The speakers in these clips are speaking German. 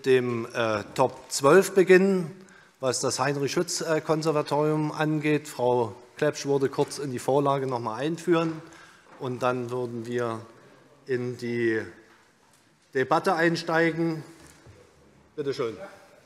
mit dem Top 12 beginnen, was das Heinrich-Schütz-Konservatorium angeht. Frau Klepsch würde kurz in die Vorlage noch mal einführen, und dann würden wir in die Debatte einsteigen. Bitte schön.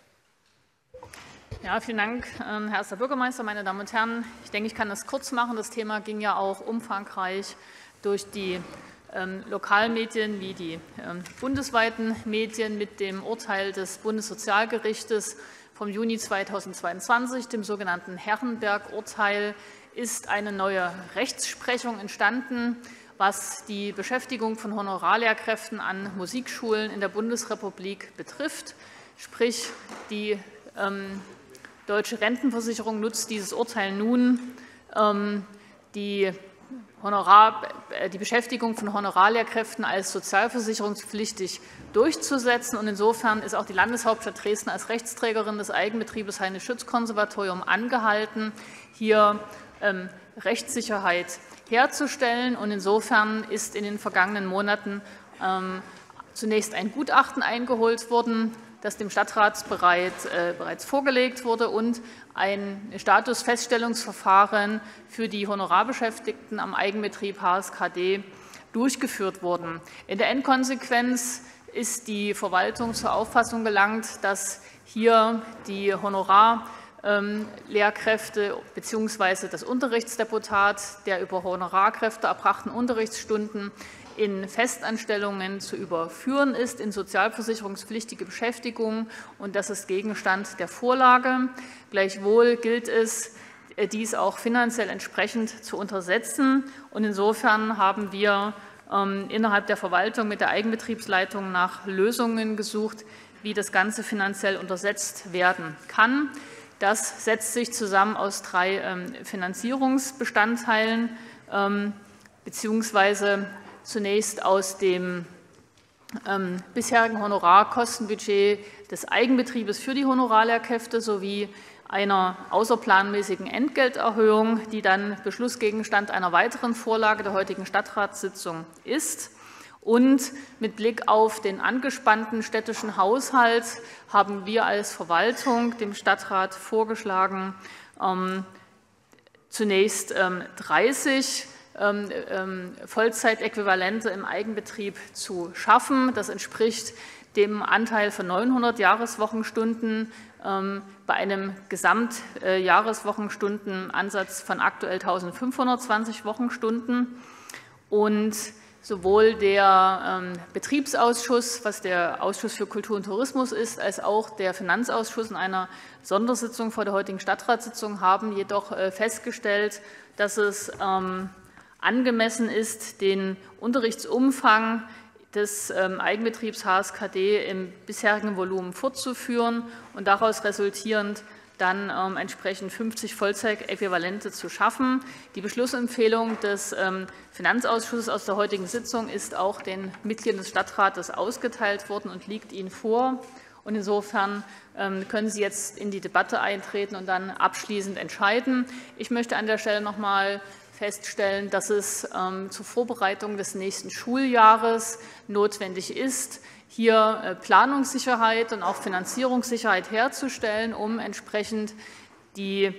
Ja, vielen Dank, Herr Erster Bürgermeister, meine Damen und Herren. Ich denke, ich kann das kurz machen. Das Thema ging ja auch umfangreich durch die Lokalmedien wie die bundesweiten Medien mit dem Urteil des Bundessozialgerichtes vom Juni 2022, dem sogenannten Herrenberg-Urteil, ist eine neue Rechtsprechung entstanden, was die Beschäftigung von Honorarlehrkräften an Musikschulen in der Bundesrepublik betrifft. Sprich, die Deutsche Rentenversicherung nutzt dieses Urteil nun, die Beschäftigung von Honorarlehrkräften als sozialversicherungspflichtig durchzusetzen. Und insofern ist auch die Landeshauptstadt Dresden als Rechtsträgerin des Eigenbetriebes Heinrich-Schütz-Konservatorium angehalten, hier Rechtssicherheit herzustellen. Und insofern ist in den vergangenen Monaten zunächst ein Gutachten eingeholt worden, das dem Stadtrat bereits vorgelegt wurde, und ein Statusfeststellungsverfahren für die Honorarbeschäftigten am Eigenbetrieb HSKD durchgeführt wurden. In der Endkonsequenz ist die Verwaltung zur Auffassung gelangt, dass hier die Honorarlehrkräfte bzw. das Unterrichtsdeputat der über Honorarkräfte erbrachten Unterrichtsstunden in Festanstellungen zu überführen ist, in sozialversicherungspflichtige Beschäftigung, und das ist Gegenstand der Vorlage. Gleichwohl gilt es, dies auch finanziell entsprechend zu untersetzen. Und insofern haben wir innerhalb der Verwaltung mit der Eigenbetriebsleitung nach Lösungen gesucht, wie das Ganze finanziell untersetzt werden kann. Das setzt sich zusammen aus 3 Finanzierungsbestandteilen, beziehungsweise zunächst aus dem bisherigen Honorarkostenbudget des Eigenbetriebes für die Honorarlehrkräfte sowie einer außerplanmäßigen Entgelterhöhung, die dann Beschlussgegenstand einer weiteren Vorlage der heutigen Stadtratssitzung ist. Und mit Blick auf den angespannten städtischen Haushalt haben wir als Verwaltung dem Stadtrat vorgeschlagen, zunächst 30 Vollzeitäquivalente im Eigenbetrieb zu schaffen. Das entspricht dem Anteil von 900 Jahreswochenstunden bei einem Gesamtjahreswochenstundenansatz von aktuell 1520 Wochenstunden. Und sowohl der Betriebsausschuss, was der Ausschuss für Kultur und Tourismus ist, als auch der Finanzausschuss in einer Sondersitzung vor der heutigen Stadtratssitzung haben jedoch festgestellt, dass es angemessen ist, den Unterrichtsumfang des Eigenbetriebs HSKD im bisherigen Volumen fortzuführen und daraus resultierend dann entsprechend 50 Vollzeitäquivalente zu schaffen. Die Beschlussempfehlung des Finanzausschusses aus der heutigen Sitzung ist auch den Mitgliedern des Stadtrates ausgeteilt worden und liegt Ihnen vor. Und insofern können Sie jetzt in die Debatte eintreten und dann abschließend entscheiden. Ich möchte an der Stelle noch einmal feststellen, dass es zur Vorbereitung des nächsten Schuljahres notwendig ist, hier Planungssicherheit und auch Finanzierungssicherheit herzustellen, um entsprechend die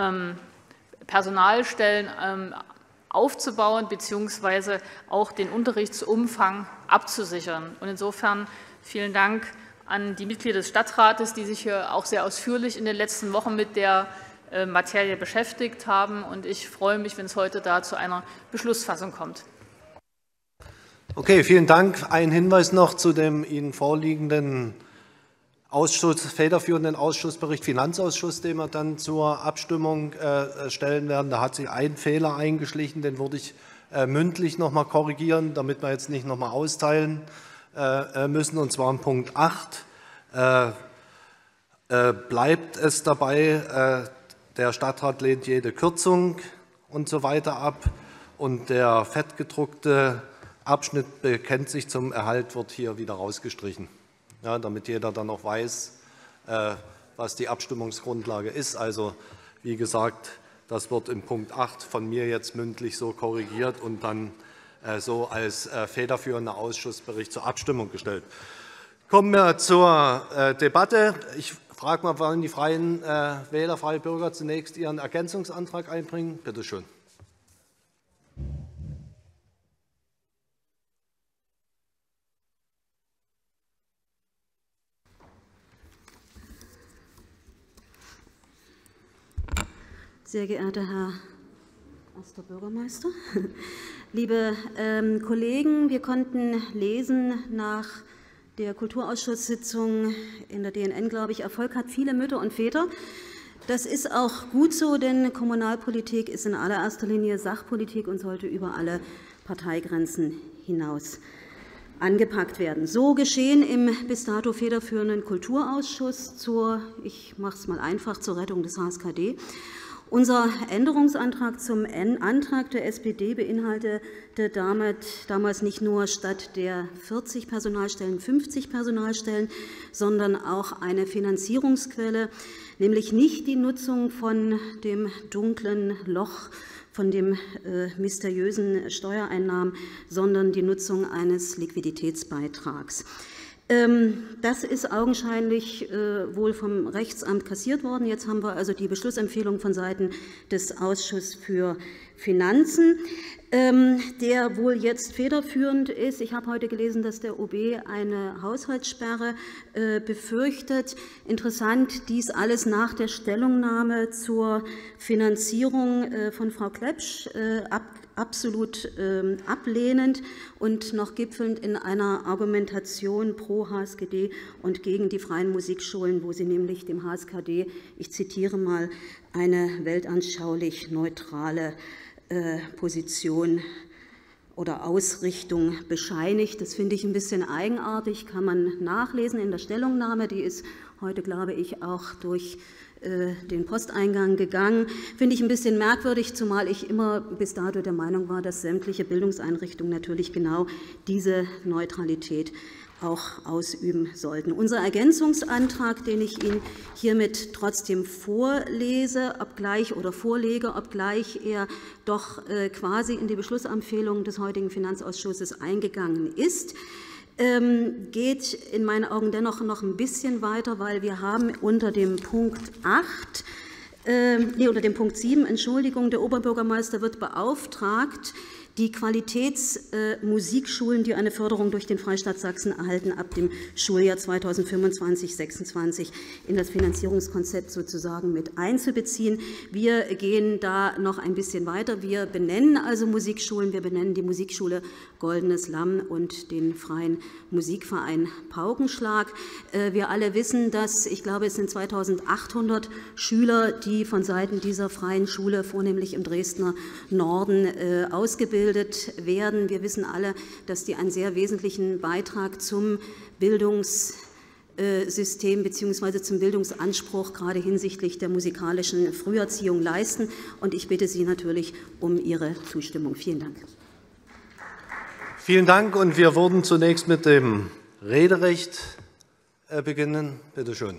Personalstellen aufzubauen bzw. auch den Unterrichtsumfang abzusichern. Und insofern vielen Dank an die Mitglieder des Stadtrates, die sich hier auch sehr ausführlich in den letzten Wochen mit der Materie beschäftigt haben. Und ich freue mich, wenn es heute da zu einer Beschlussfassung kommt. Okay, vielen Dank. Ein Hinweis noch zu dem Ihnen vorliegenden federführenden Ausschussbericht Finanzausschuss, den wir dann zur Abstimmung stellen werden. Da hat sich ein Fehler eingeschlichen, den würde ich mündlich noch mal korrigieren, damit wir jetzt nicht noch mal austeilen müssen. Und zwar in Punkt 8 bleibt es dabei, der Stadtrat lehnt jede Kürzung und so weiter ab, und der fettgedruckte Abschnitt bekennt sich zum Erhalt wird hier wieder rausgestrichen, ja, damit jeder dann auch weiß, was die Abstimmungsgrundlage ist. Also wie gesagt, das wird in Punkt 8 von mir jetzt mündlich so korrigiert und dann so als federführender Ausschussbericht zur Abstimmung gestellt. Kommen wir zur Debatte. Ich frage mal, wollen die Freien Wähler, Freie Bürger zunächst ihren Ergänzungsantrag einbringen? Bitte schön. Sehr geehrter Herr Erster Bürgermeister, liebe Kollegen, wir konnten lesen nach der Kulturausschusssitzung in der DNN, glaube ich, Erfolg hat viele Mütter und Väter. Das ist auch gut so, denn Kommunalpolitik ist in allererster Linie Sachpolitik und sollte über alle Parteigrenzen hinaus angepackt werden. So geschehen im bis dato federführenden Kulturausschuss ich mache es mal einfach, zur Rettung des HSKD. Unser Änderungsantrag zum Antrag der SPD beinhaltete damals nicht nur statt der 40 Personalstellen 50 Personalstellen, sondern auch eine Finanzierungsquelle, nämlich nicht die Nutzung von dem dunklen Loch, von dem mysteriösen Steuereinnahmen, sondern die Nutzung eines Liquiditätsbeitrags. Das ist augenscheinlich wohl vom Rechtsamt kassiert worden. Jetzt haben wir also die Beschlussempfehlung von Seiten des Ausschusses für Finanzen, der wohl jetzt federführend ist. Ich habe heute gelesen, dass der OB eine Haushaltssperre befürchtet. Interessant, dies alles nach der Stellungnahme zur Finanzierung von Frau Klepsch, absolut ablehnend und noch gipfelnd in einer Argumentation pro HSKD und gegen die freien Musikschulen, wo sie nämlich dem HSKD, ich zitiere mal, eine weltanschaulich neutrale Position oder Ausrichtung bescheinigt. Das finde ich ein bisschen eigenartig, kann man nachlesen in der Stellungnahme. Die ist heute, glaube ich, auch durch den Posteingang gegangen. Finde ich ein bisschen merkwürdig, zumal ich immer bis dato der Meinung war, dass sämtliche Bildungseinrichtungen natürlich genau diese Neutralität auch ausüben sollten. Unser Ergänzungsantrag, den ich Ihnen hiermit trotzdem vorlege, obgleich er doch quasi in die Beschlussempfehlung des heutigen Finanzausschusses eingegangen ist, geht in meinen Augen dennoch noch ein bisschen weiter, weil wir haben unter dem Punkt 7, Entschuldigung, der Oberbürgermeister wird beauftragt, die Qualitätsmusikschulen, die eine Förderung durch den Freistaat Sachsen erhalten, ab dem Schuljahr 2025/26 in das Finanzierungskonzept sozusagen mit einzubeziehen. Wir gehen da noch ein bisschen weiter. Wir benennen also Musikschulen. Wir benennen die Musikschule Goldenes Lamm und den Freien Musikverein Paukenschlag. Wir alle wissen, dass, ich glaube, es sind 2.800 Schüler, die von Seiten dieser freien Schule, vornehmlich im Dresdner Norden, ausgebildet werden. Wir wissen alle, dass die einen sehr wesentlichen Beitrag zum Bildungssystem bzw. zum Bildungsanspruch gerade hinsichtlich der musikalischen Früherziehung leisten. Und ich bitte Sie natürlich um Ihre Zustimmung. Vielen Dank. Vielen Dank. Und wir würden zunächst mit dem Rederecht beginnen. Bitte schön.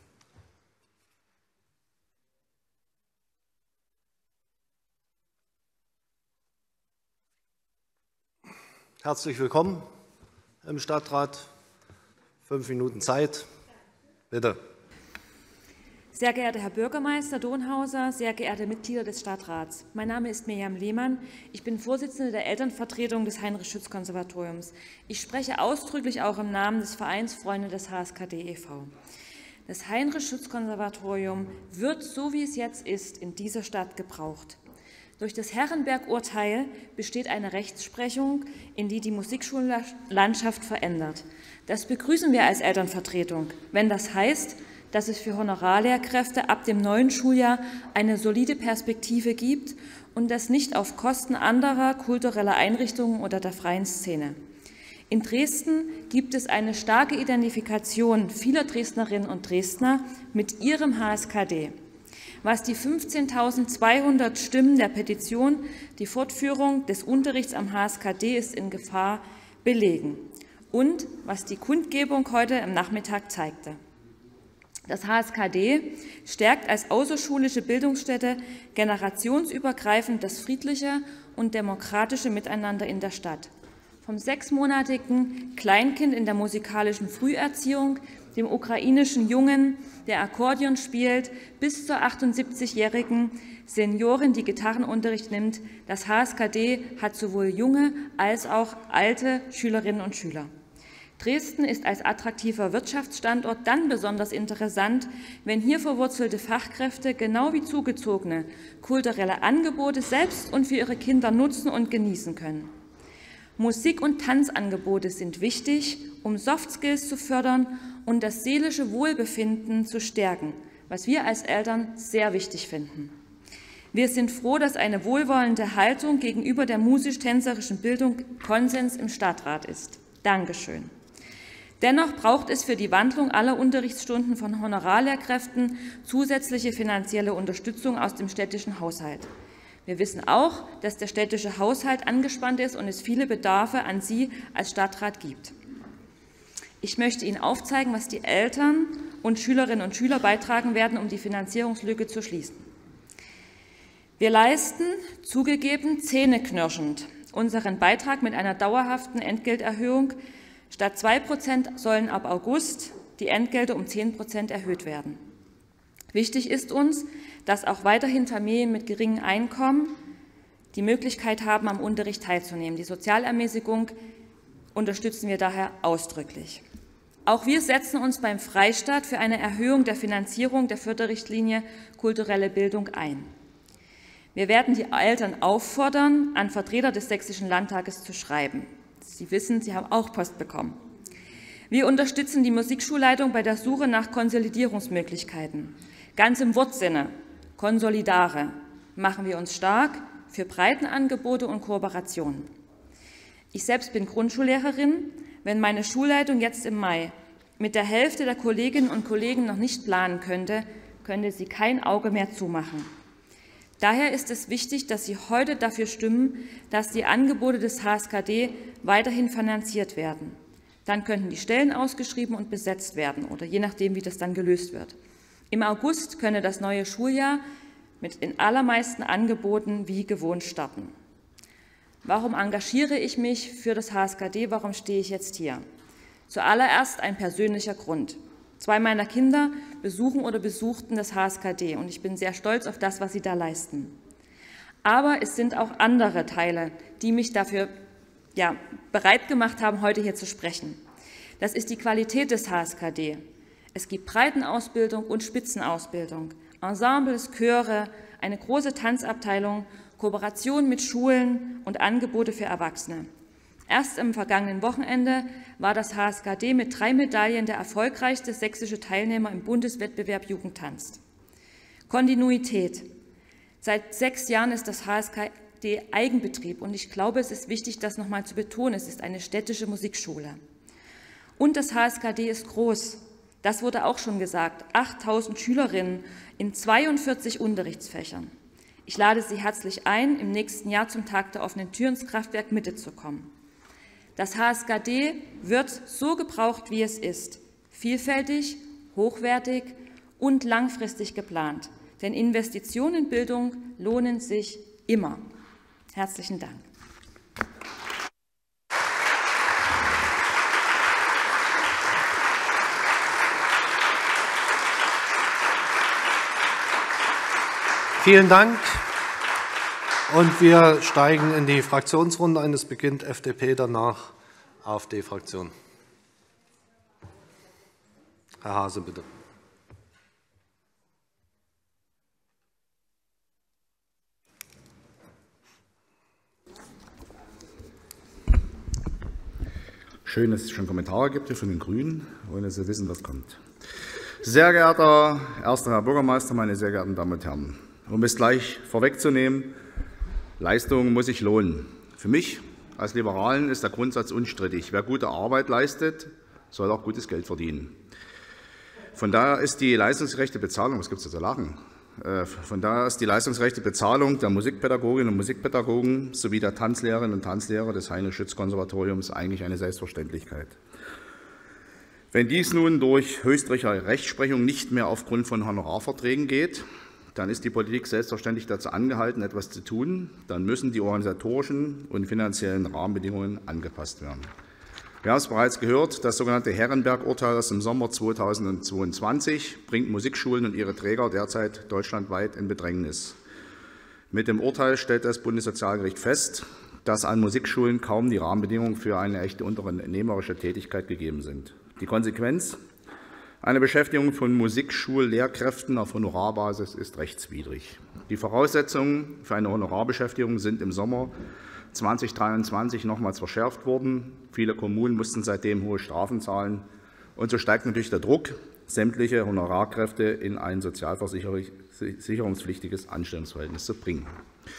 Herzlich willkommen im Stadtrat. 5 Minuten Zeit. Bitte. Sehr geehrter Herr Bürgermeister Donhauser, sehr geehrte Mitglieder des Stadtrats. Mein Name ist Mirjam Lehmann. Ich bin Vorsitzende der Elternvertretung des Heinrich-Schütz-Konservatoriums. Ich spreche ausdrücklich auch im Namen des Vereins Freunde des HSKD e.V. Das Heinrich-Schütz-Konservatorium wird, so wie es jetzt ist, in dieser Stadt gebraucht. Durch das Herrenberg-Urteil besteht eine Rechtsprechung, in die Musikschullandschaft verändert. Das begrüßen wir als Elternvertretung, wenn das heißt, dass es für Honorarlehrkräfte ab dem neuen Schuljahr eine solide Perspektive gibt und das nicht auf Kosten anderer kultureller Einrichtungen oder der freien Szene. In Dresden gibt es eine starke Identifikation vieler Dresdnerinnen und Dresdner mit ihrem HSKD. Was die 15.200 Stimmen der Petition, die Fortführung des Unterrichts am HSKD ist in Gefahr, belegen und was die Kundgebung heute im Nachmittag zeigte. Das HSKD stärkt als außerschulische Bildungsstätte generationsübergreifend das friedliche und demokratische Miteinander in der Stadt. vom 6-monatigen Kleinkind in der musikalischen Früherziehung, dem ukrainischen Jungen, der Akkordeon spielt, bis zur 78-jährigen Seniorin, die Gitarrenunterricht nimmt. Das HSKD hat sowohl junge als auch alte Schülerinnen und Schüler. Dresden ist als attraktiver Wirtschaftsstandort dann besonders interessant, wenn hier verwurzelte Fachkräfte genau wie Zugezogene kulturelle Angebote selbst und für ihre Kinder nutzen und genießen können. Musik- und Tanzangebote sind wichtig, um Softskills zu fördern und das seelische Wohlbefinden zu stärken, was wir als Eltern sehr wichtig finden. Wir sind froh, dass eine wohlwollende Haltung gegenüber der musisch-tänzerischen Bildung Konsens im Stadtrat ist. Dankeschön. Dennoch braucht es für die Wandlung aller Unterrichtsstunden von Honorarlehrkräften zusätzliche finanzielle Unterstützung aus dem städtischen Haushalt. Wir wissen auch, dass der städtische Haushalt angespannt ist und es viele Bedarfe an Sie als Stadtrat gibt. Ich möchte Ihnen aufzeigen, was die Eltern und Schülerinnen und Schüler beitragen werden, um die Finanzierungslücke zu schließen. Wir leisten, zugegeben zähneknirschend, unseren Beitrag mit einer dauerhaften Entgelterhöhung. Statt 2% sollen ab August die Entgelte um 10% erhöht werden. Wichtig ist uns, dass auch weiterhin Familien mit geringem Einkommen die Möglichkeit haben, am Unterricht teilzunehmen. Die Sozialermäßigung unterstützen wir daher ausdrücklich. Auch wir setzen uns beim Freistaat für eine Erhöhung der Finanzierung der Förderrichtlinie kulturelle Bildung ein. Wir werden die Eltern auffordern, an Vertreter des Sächsischen Landtages zu schreiben. Sie wissen, Sie haben auch Post bekommen. Wir unterstützen die Musikschulleitung bei der Suche nach Konsolidierungsmöglichkeiten. Ganz im Wortsinne, Konsolidare, machen wir uns stark für Breitenangebote und Kooperationen. Ich selbst bin Grundschullehrerin. Wenn meine Schulleitung jetzt im Mai mit der Hälfte der Kolleginnen und Kollegen noch nicht planen könnte sie kein Auge mehr zumachen. Daher ist es wichtig, dass Sie heute dafür stimmen, dass die Angebote des HSKD weiterhin finanziert werden. Dann könnten die Stellen ausgeschrieben und besetzt werden oder je nachdem, wie das dann gelöst wird. Im August könne das neue Schuljahr mit den allermeisten Angeboten wie gewohnt starten. Warum engagiere ich mich für das HSKD? Warum stehe ich jetzt hier? Zuallererst ein persönlicher Grund. 2 meiner Kinder besuchen oder besuchten das HSKD und ich bin sehr stolz auf das, was sie da leisten. Aber es sind auch andere Teile, die mich dafür bereit gemacht haben, heute hier zu sprechen. Das ist die Qualität des HSKD. Es gibt Breitenausbildung und Spitzenausbildung, Ensembles, Chöre, eine große Tanzabteilung, Kooperation mit Schulen und Angebote für Erwachsene. Erst am vergangenen Wochenende war das HSKD mit 3 Medaillen der erfolgreichste sächsische Teilnehmer im Bundeswettbewerb Jugendtanz. Kontinuität. Seit 6 Jahren ist das HSKD Eigenbetrieb und ich glaube, es ist wichtig, das noch einmal zu betonen. Es ist eine städtische Musikschule. Und das HSKD ist groß. Das wurde auch schon gesagt. 8.000 Schülerinnen in 42 Unterrichtsfächern. Ich lade Sie herzlich ein, im nächsten Jahr zum Tag der offenen Tür ins Kraftwerk Mitte zu kommen. Das HSKD wird so gebraucht, wie es ist, vielfältig, hochwertig und langfristig geplant. Denn Investitionen in Bildung lohnen sich immer. Herzlichen Dank. Vielen Dank. Und wir steigen in die Fraktionsrunde ein. Es beginnt FDP, danach AfD-Fraktion. Herr Haase, bitte. Schön, dass es schon Kommentare gibt hier von den Grünen, ohne Sie wissen, was kommt. Sehr geehrter erster Herr Bürgermeister, meine sehr geehrten Damen und Herren, um es gleich vorwegzunehmen, Leistung muss sich lohnen. Für mich als Liberalen ist der Grundsatz unstrittig. Wer gute Arbeit leistet, soll auch gutes Geld verdienen. Von daher ist die leistungsgerechte Bezahlung, was gibt es da zu lachen? Von daher ist die leistungsgerechte Bezahlung der Musikpädagoginnen und Musikpädagogen sowie der Tanzlehrerinnen und Tanzlehrer des Heinrich-Schütz-Konservatoriums eigentlich eine Selbstverständlichkeit. Wenn dies nun durch höchstrichterliche Rechtsprechung nicht mehr aufgrund von Honorarverträgen geht, dann ist die Politik selbstverständlich dazu angehalten, etwas zu tun. Dann müssen die organisatorischen und finanziellen Rahmenbedingungen angepasst werden. Wir haben es bereits gehört, das sogenannte Herrenberg-Urteil aus dem Sommer 2022 bringt Musikschulen und ihre Träger derzeit deutschlandweit in Bedrängnis. Mit dem Urteil stellt das Bundessozialgericht fest, dass an Musikschulen kaum die Rahmenbedingungen für eine echte unternehmerische Tätigkeit gegeben sind. Die Konsequenz: Eine Beschäftigung von Musikschullehrkräften auf Honorarbasis ist rechtswidrig. Die Voraussetzungen für eine Honorarbeschäftigung sind im Sommer 2023 nochmals verschärft worden. Viele Kommunen mussten seitdem hohe Strafen zahlen. Und so steigt natürlich der Druck, sämtliche Honorarkräfte in ein sozialversicherungspflichtiges Anstellungsverhältnis zu bringen.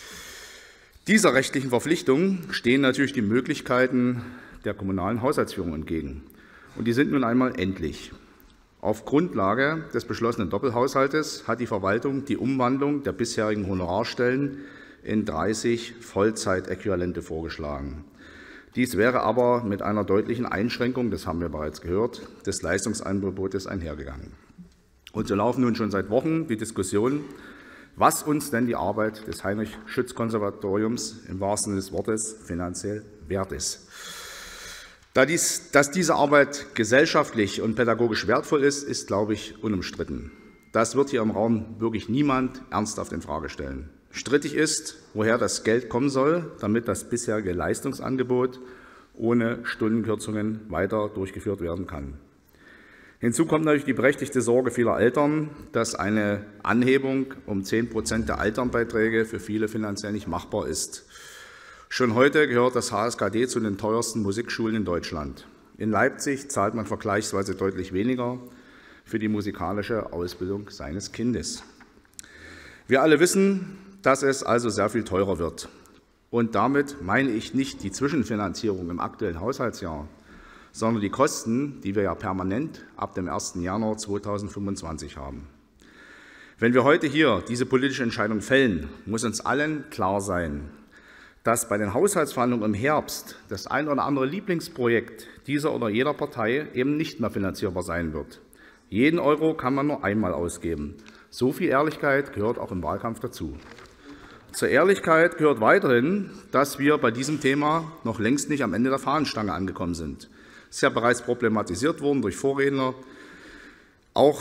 Dieser rechtlichen Verpflichtung stehen natürlich die Möglichkeiten der kommunalen Haushaltsführung entgegen. Und die sind nun einmal endlich. Auf Grundlage des beschlossenen Doppelhaushaltes hat die Verwaltung die Umwandlung der bisherigen Honorarstellen in 30 Vollzeitäquivalente vorgeschlagen. Dies wäre aber mit einer deutlichen Einschränkung, das haben wir bereits gehört, des Leistungsangebotes einhergegangen. Und so laufen nun schon seit Wochen die Diskussionen, was uns denn die Arbeit des Heinrich-Schütz-Konservatoriums im wahrsten Sinne des Wortes finanziell wert ist. Dass diese Arbeit gesellschaftlich und pädagogisch wertvoll ist, ist, glaube ich, unumstritten. Das wird hier im Raum wirklich niemand ernsthaft in Frage stellen. Strittig ist, woher das Geld kommen soll, damit das bisherige Leistungsangebot ohne Stundenkürzungen weiter durchgeführt werden kann. Hinzu kommt natürlich die berechtigte Sorge vieler Eltern, dass eine Anhebung um 10% der Elternbeiträge für viele finanziell nicht machbar ist. Schon heute gehört das HSKD zu den teuersten Musikschulen in Deutschland. In Leipzig zahlt man vergleichsweise deutlich weniger für die musikalische Ausbildung seines Kindes. Wir alle wissen, dass es also sehr viel teurer wird. Und damit meine ich nicht die Zwischenfinanzierung im aktuellen Haushaltsjahr, sondern die Kosten, die wir ja permanent ab dem 1. Januar 2025 haben. Wenn wir heute hier diese politische Entscheidung fällen, muss uns allen klar sein, dass bei den Haushaltsverhandlungen im Herbst das ein oder andere Lieblingsprojekt dieser oder jeder Partei eben nicht mehr finanzierbar sein wird. Jeden Euro kann man nur einmal ausgeben. So viel Ehrlichkeit gehört auch im Wahlkampf dazu. Zur Ehrlichkeit gehört weiterhin, dass wir bei diesem Thema noch längst nicht am Ende der Fahnenstange angekommen sind. Es ist ja bereits problematisiert worden durch Vorredner. Auch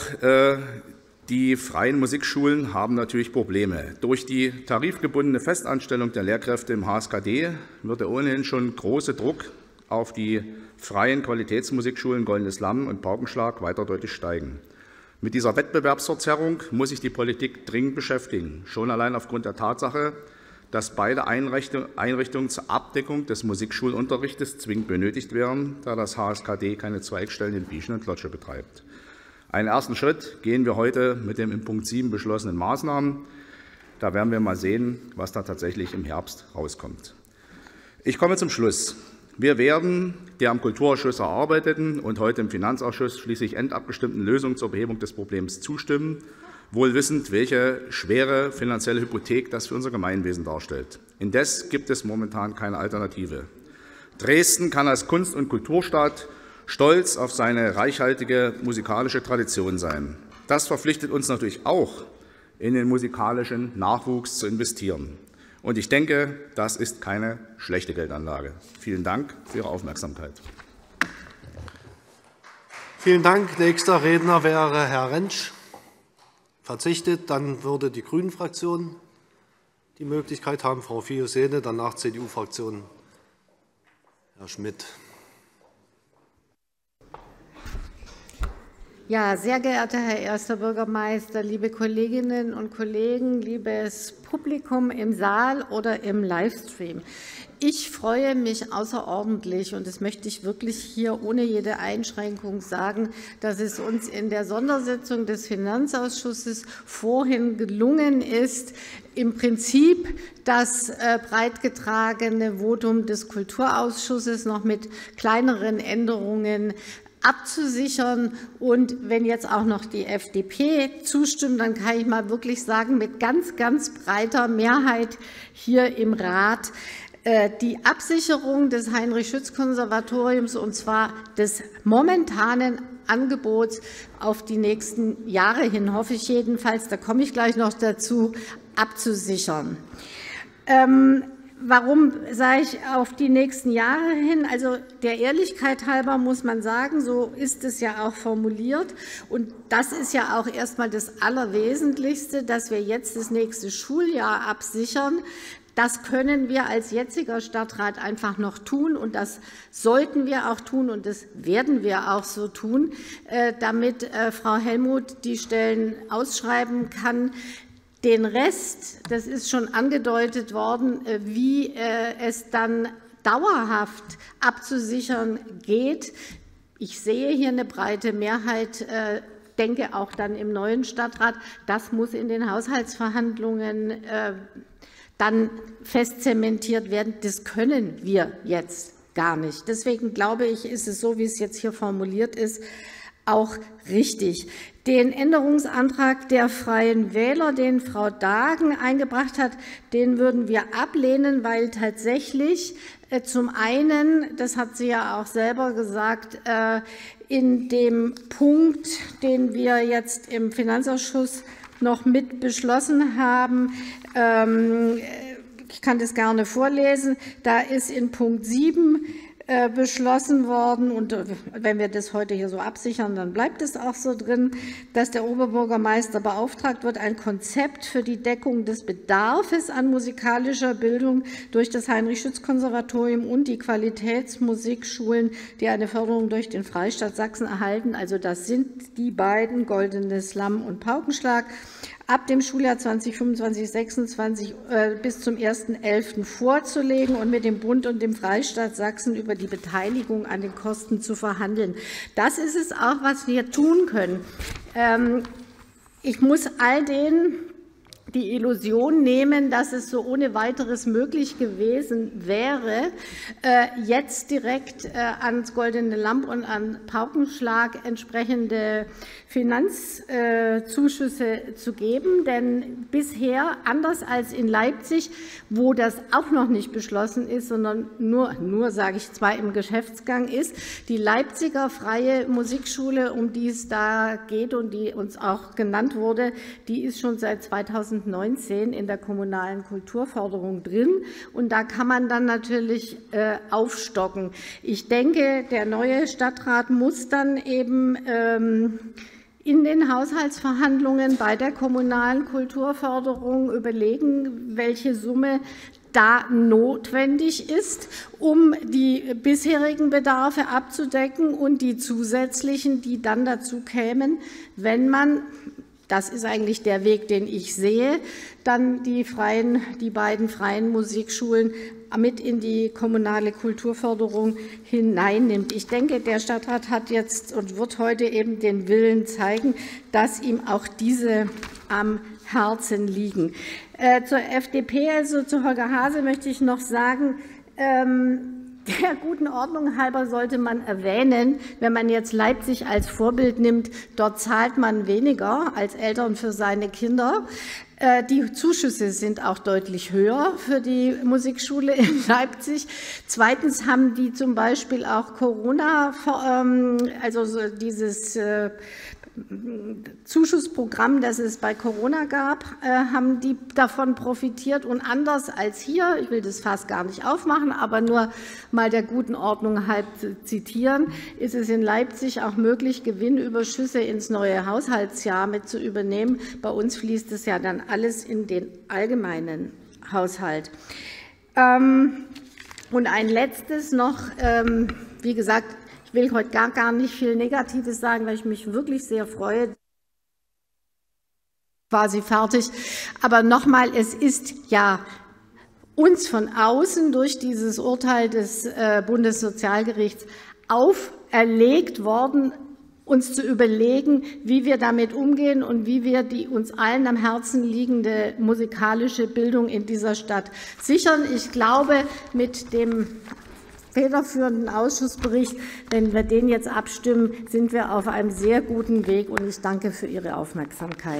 die freien Musikschulen haben natürlich Probleme. Durch die tarifgebundene Festanstellung der Lehrkräfte im HSKD wird der ohnehin schon große Druck auf die freien Qualitätsmusikschulen Goldenes Lamm und Paukenschlag weiter deutlich steigen. Mit dieser Wettbewerbsverzerrung muss sich die Politik dringend beschäftigen, schon allein aufgrund der Tatsache, dass beide Einrichtungen zur Abdeckung des Musikschulunterrichtes zwingend benötigt werden, da das HSKD keine Zweigstellen in Bieschen und Lotsche betreibt. Einen ersten Schritt gehen wir heute mit den in Punkt 7 beschlossenen Maßnahmen. Da werden wir mal sehen, was da tatsächlich im Herbst rauskommt. Ich komme zum Schluss. Wir werden der am Kulturausschuss erarbeiteten und heute im Finanzausschuss schließlich endabgestimmten Lösung zur Behebung des Problems zustimmen, wohl wissend, welche schwere finanzielle Hypothek das für unser Gemeinwesen darstellt. Indes gibt es momentan keine Alternative. Dresden kann als Kunst- und Kulturstadt stolz auf seine reichhaltige musikalische Tradition sein. Das verpflichtet uns natürlich auch, in den musikalischen Nachwuchs zu investieren. Und ich denke, das ist keine schlechte Geldanlage. Vielen Dank für Ihre Aufmerksamkeit. Vielen Dank. Nächster Redner wäre Herr Rentsch. Verzichtet. Dann würde die Grünen-Fraktion die Möglichkeit haben, Frau Fiusene, danach CDU-Fraktion, Herr Schmidt. Ja, sehr geehrter Herr Erster Bürgermeister, liebe Kolleginnen und Kollegen, liebes Publikum im Saal oder im Livestream. Ich freue mich außerordentlich, und das möchte ich wirklich hier ohne jede Einschränkung sagen, dass es uns in der Sondersitzung des Finanzausschusses vorhin gelungen ist, im Prinzip das breit getragene Votum des Kulturausschusses noch mit kleineren Änderungen abzusichern. Und wenn jetzt auch noch die FDP zustimmt, dann kann ich mal wirklich sagen, mit ganz, ganz breiter Mehrheit hier im Rat, die Absicherung des Heinrich-Schütz-Konservatoriums, und zwar des momentanen Angebot auf die nächsten Jahre hin, hoffe ich jedenfalls, da komme ich gleich noch dazu, abzusichern. Warum sage ich auf die nächsten Jahre hin? Also der Ehrlichkeit halber muss man sagen, so ist es ja auch formuliert. Und das ist ja auch erst einmal das Allerwesentlichste, dass wir jetzt das nächste Schuljahr absichern. Das können wir als jetziger Stadtrat einfach noch tun, und das sollten wir auch tun, und das werden wir auch so tun, damit Frau Hellmuth die Stellen ausschreiben kann. Den Rest, das ist schon angedeutet worden, wie es dann dauerhaft abzusichern geht. Ich sehe hier eine breite Mehrheit, denke auch dann im neuen Stadtrat, das muss in den Haushaltsverhandlungen dann fest zementiert werden. Das können wir jetzt gar nicht. Deswegen glaube ich, ist es so, wie es jetzt hier formuliert ist, auch richtig. Den Änderungsantrag der Freien Wähler, den Frau Dagen eingebracht hat, den würden wir ablehnen, weil tatsächlich zum einen, das hat sie ja auch selber gesagt, in dem Punkt, den wir jetzt im Finanzausschuss noch mit beschlossen haben, ich kann das gerne vorlesen, da ist in Punkt 7 beschlossen worden, und wenn wir das heute hier so absichern, dann bleibt es auch so drin, dass der Oberbürgermeister beauftragt wird, ein Konzept für die Deckung des Bedarfs an musikalischer Bildung durch das Heinrich-Schütz-Konservatorium und die Qualitätsmusikschulen, die eine Förderung durch den Freistaat Sachsen erhalten, also das sind die beiden, Goldenes Lamm und Paukenschlag, ab dem Schuljahr 2025/26 bis zum 1.11. vorzulegen und mit dem Bund und dem Freistaat Sachsen über die Beteiligung an den Kosten zu verhandeln. Das ist es auch, was wir tun können. Ich muss all denen die Illusion nehmen, dass es so ohne weiteres möglich gewesen wäre, jetzt direkt ans Goldene Lamm und an Paukenschlag entsprechende Finanzzuschüsse zu geben. Denn bisher, anders als in Leipzig, wo das auch noch nicht beschlossen ist, sondern nur sage ich zwar im Geschäftsgang ist, die Leipziger Freie Musikschule, um die es da geht und die uns auch genannt wurde, die ist schon seit 2019 in der kommunalen Kulturförderung drin, und da kann man dann natürlich aufstocken. Ich denke, der neue Stadtrat muss dann eben in den Haushaltsverhandlungen bei der kommunalen Kulturförderung überlegen, welche Summe da notwendig ist, um die bisherigen Bedarfe abzudecken und die zusätzlichen, die dann dazu kämen, wenn man, das ist eigentlich der Weg, den ich sehe, dann die beiden freien Musikschulen mit in die kommunale Kulturförderung hineinnimmt. Ich denke, der Stadtrat hat jetzt und wird heute eben den Willen zeigen, dass ihm auch diese am Herzen liegen. Zur FDP, also zu Holger Haase, möchte ich noch sagen, der guten Ordnung halber sollte man erwähnen, wenn man jetzt Leipzig als Vorbild nimmt, dort zahlt man weniger als Eltern für seine Kinder. Die Zuschüsse sind auch deutlich höher für die Musikschule in Leipzig. Zweitens haben die zum Beispiel auch Corona, also dieses Zuschussprogramm, das es bei Corona gab, haben die davon profitiert. Und anders als hier, ich will das fast gar nicht aufmachen, aber nur mal der guten Ordnung halb zitieren, ist es in Leipzig auch möglich, Gewinnüberschüsse ins neue Haushaltsjahr mit zu übernehmen. Bei uns fließt es ja dann alles in den allgemeinen Haushalt. Und ein letztes noch, wie gesagt, ich will heute gar nicht viel Negatives sagen, weil ich mich wirklich sehr freue. Quasi fertig. Aber noch einmal, es ist ja uns von außen durch dieses Urteil des Bundessozialgerichts auferlegt worden, uns zu überlegen, wie wir damit umgehen und wie wir die uns allen am Herzen liegende musikalische Bildung in dieser Stadt sichern. Ich glaube, mit dem federführenden Ausschussbericht, wenn wir den jetzt abstimmen, sind wir auf einem sehr guten Weg, und ich danke für Ihre Aufmerksamkeit.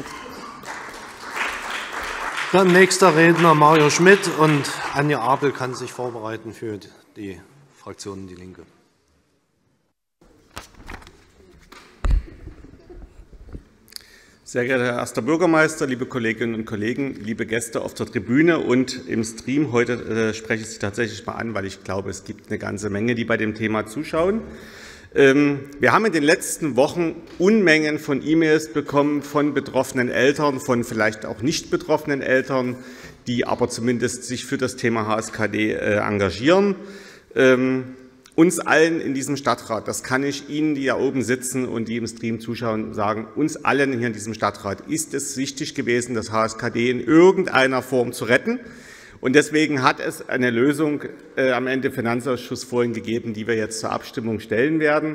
Dann nächster Redner Mario Schmidt, und Anja Apel kann sich vorbereiten für die Fraktion Die Linke. Sehr geehrter Herr Erster Bürgermeister, liebe Kolleginnen und Kollegen, liebe Gäste auf der Tribüne und im Stream. Heute spreche ich Sie tatsächlich mal an, weil ich glaube, es gibt eine ganze Menge, die bei dem Thema zuschauen. Wir haben in den letzten Wochen Unmengen von E-Mails bekommen von betroffenen Eltern, von vielleicht auch nicht betroffenen Eltern, die aber zumindest sich für das Thema HSKD engagieren. Uns allen in diesem Stadtrat, das kann ich Ihnen, die ja oben sitzen und die im Stream zuschauen, sagen, uns allen hier in diesem Stadtrat ist es wichtig gewesen, das HSKD in irgendeiner Form zu retten. Und deswegen hat es eine Lösung am Ende im Finanzausschuss vorhin gegeben, die wir jetzt zur Abstimmung stellen werden.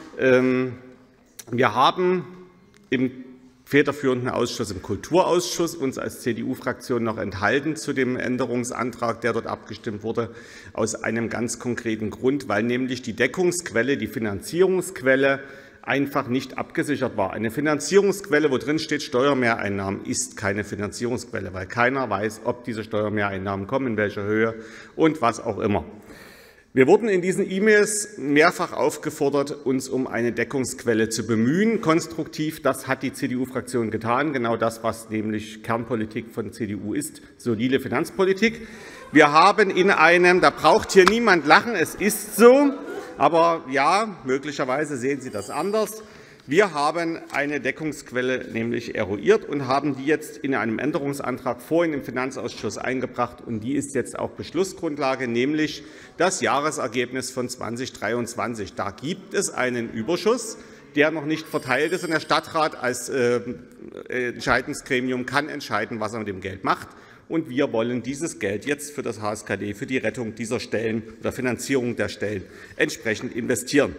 Wir haben im federführenden Ausschuss, im Kulturausschuss, uns als CDU-Fraktion noch enthalten zu dem Änderungsantrag, der dort abgestimmt wurde, aus einem ganz konkreten Grund, weil nämlich die Deckungsquelle, die Finanzierungsquelle einfach nicht abgesichert war. Eine Finanzierungsquelle, wo drin steht Steuermehreinnahmen, ist keine Finanzierungsquelle, weil keiner weiß, ob diese Steuermehreinnahmen kommen, in welcher Höhe und was auch immer. Wir wurden in diesen E-Mails mehrfach aufgefordert, uns um eine Deckungsquelle zu bemühen, konstruktiv. Das hat die CDU-Fraktion getan, genau das, was nämlich Kernpolitik von CDU ist, solide Finanzpolitik. Wir haben in einem, da braucht hier niemand lachen, es ist so, aber ja, möglicherweise sehen Sie das anders. Wir haben eine Deckungsquelle nämlich eruiert und haben die jetzt in einem Änderungsantrag vorhin im Finanzausschuss eingebracht. Und die ist jetzt auch Beschlussgrundlage, nämlich das Jahresergebnis von 2023. Da gibt es einen Überschuss, der noch nicht verteilt ist. Und der Stadtrat als Entscheidungsgremium kann entscheiden, was er mit dem Geld macht. Und wir wollen dieses Geld jetzt für das HSKD, für die Rettung dieser Stellen oder Finanzierung der Stellen entsprechend investieren.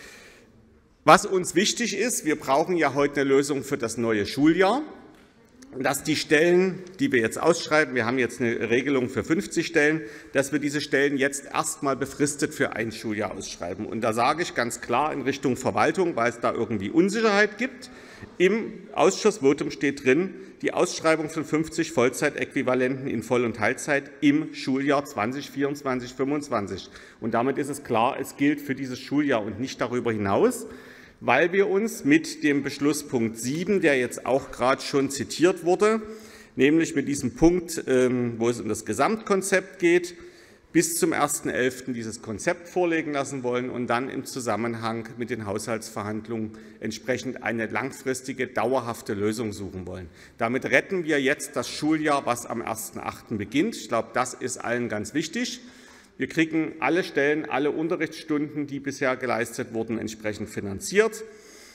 Was uns wichtig ist, wir brauchen ja heute eine Lösung für das neue Schuljahr, dass die Stellen, die wir jetzt ausschreiben, wir haben jetzt eine Regelung für 50 Stellen, dass wir diese Stellen jetzt erst einmal befristet für ein Schuljahr ausschreiben. Und da sage ich ganz klar in Richtung Verwaltung, weil es da irgendwie Unsicherheit gibt. Im Ausschussvotum steht drin, die Ausschreibung von 50 Vollzeitäquivalenten in Voll- und Teilzeit im Schuljahr 2024/25. Und damit ist es klar, es gilt für dieses Schuljahr und nicht darüber hinaus, weil wir uns mit dem Beschlusspunkt 7, der jetzt auch gerade schon zitiert wurde, nämlich mit diesem Punkt, wo es um das Gesamtkonzept geht, bis zum 1.11. dieses Konzept vorlegen lassen wollen und dann im Zusammenhang mit den Haushaltsverhandlungen entsprechend eine langfristige, dauerhafte Lösung suchen wollen. Damit retten wir jetzt das Schuljahr, was am 1.8. beginnt. Ich glaube, das ist allen ganz wichtig. Wir kriegen alle Stellen, alle Unterrichtsstunden, die bisher geleistet wurden, entsprechend finanziert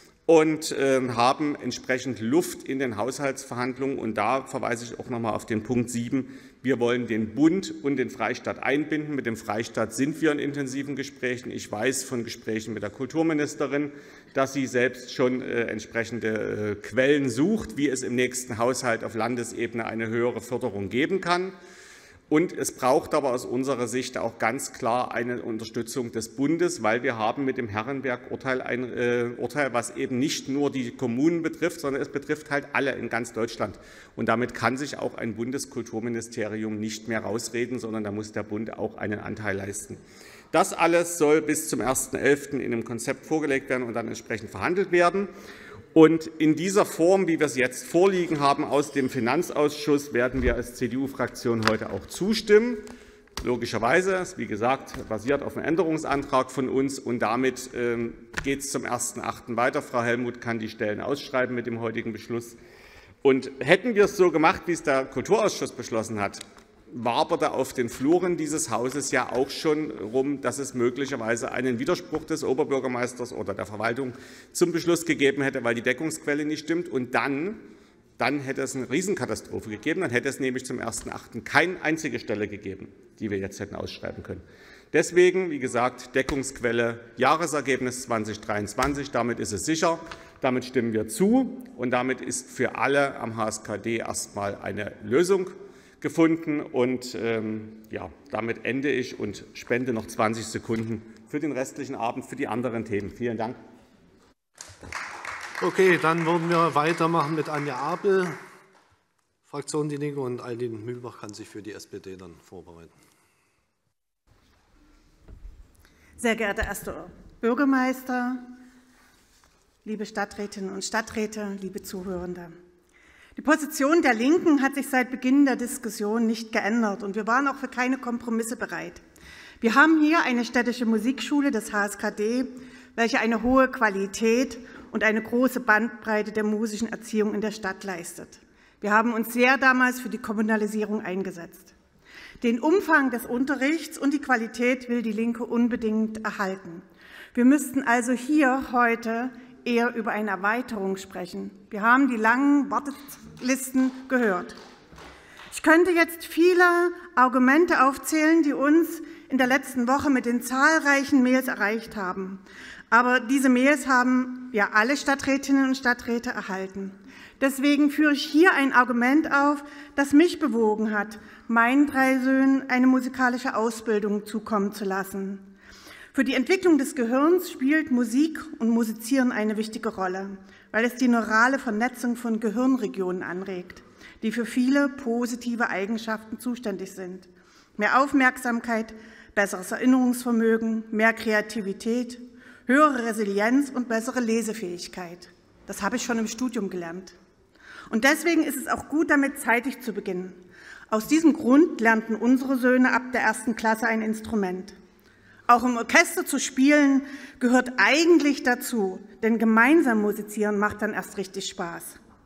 und haben entsprechend Luft in den Haushaltsverhandlungen. Und da verweise ich auch noch einmal auf den Punkt 7. Wir wollen den Bund und den Freistaat einbinden. Mit dem Freistaat sind wir in intensiven Gesprächen. Ich weiß von Gesprächen mit der Kulturministerin, dass sie selbst schon entsprechende Quellen sucht, wie es im nächsten Haushalt auf Landesebene eine höhere Förderung geben kann. Und es braucht aber aus unserer Sicht auch ganz klar eine Unterstützung des Bundes, weil wir haben mit dem Herrenberg-Urteil ein Urteil, was eben nicht nur die Kommunen betrifft, sondern es betrifft halt alle in ganz Deutschland. Und damit kann sich auch ein Bundeskulturministerium nicht mehr rausreden, sondern da muss der Bund auch einen Anteil leisten. Das alles soll bis zum 1.11. in einem Konzept vorgelegt werden und dann entsprechend verhandelt werden. Und in dieser Form, wie wir es jetzt vorliegen haben aus dem Finanzausschuss, werden wir als CDU-Fraktion heute auch zustimmen. Logischerweise, wie gesagt, basiert auf einem Änderungsantrag von uns. Und damit geht es zum 1.8. weiter. Frau Hellmuth kann die Stellen ausschreiben mit dem heutigen Beschluss. Und hätten wir es so gemacht, wie es der Kulturausschuss beschlossen hat, waberte auf den Fluren dieses Hauses ja auch schon rum, dass es möglicherweise einen Widerspruch des Oberbürgermeisters oder der Verwaltung zum Beschluss gegeben hätte, weil die Deckungsquelle nicht stimmt. Und dann hätte es eine Riesenkatastrophe gegeben. Dann hätte es nämlich zum 1.8. keine einzige Stelle gegeben, die wir jetzt hätten ausschreiben können. Deswegen, wie gesagt, Deckungsquelle Jahresergebnis 2023. Damit ist es sicher. Damit stimmen wir zu. Und damit ist für alle am HSKD erst einmal eine Lösung gefunden. Und ja, damit ende ich und spende noch 20 Sekunden für den restlichen Abend, für die anderen Themen. Vielen Dank. Okay, dann würden wir weitermachen mit Anja Apel, Fraktion Die Linke, und Eileen Mühlbach kann sich für die SPD dann vorbereiten. Sehr geehrter Erster Bürgermeister, liebe Stadträtinnen und Stadträte, liebe Zuhörende! Die Position der Linken hat sich seit Beginn der Diskussion nicht geändert und wir waren auch für keine Kompromisse bereit. Wir haben hier eine städtische Musikschule des HSKD, welche eine hohe Qualität und eine große Bandbreite der musischen Erziehung in der Stadt leistet. Wir haben uns sehr damals für die Kommunalisierung eingesetzt. Den Umfang des Unterrichts und die Qualität will die Linke unbedingt erhalten. Wir müssten also hier heute eher über eine Erweiterung sprechen. Wir haben die langen Wartelisten gehört. Ich könnte jetzt viele Argumente aufzählen, die uns in der letzten Woche mit den zahlreichen Mails erreicht haben. Aber diese Mails haben ja alle Stadträtinnen und Stadträte erhalten. Deswegen führe ich hier ein Argument auf, das mich bewogen hat, meinen 3 Söhnen eine musikalische Ausbildung zukommen zu lassen. Für die Entwicklung des Gehirns spielt Musik und Musizieren eine wichtige Rolle, weil es die neurale Vernetzung von Gehirnregionen anregt, die für viele positive Eigenschaften zuständig sind. Mehr Aufmerksamkeit, besseres Erinnerungsvermögen, mehr Kreativität, höhere Resilienz und bessere Lesefähigkeit. Das habe ich schon im Studium gelernt. Und deswegen ist es auch gut, damit zeitig zu beginnen. Aus diesem Grund lernten unsere Söhne ab der 1. Klasse ein Instrument. Auch im Orchester zu spielen gehört eigentlich dazu, denn gemeinsam musizieren macht dann erst richtig Spaß.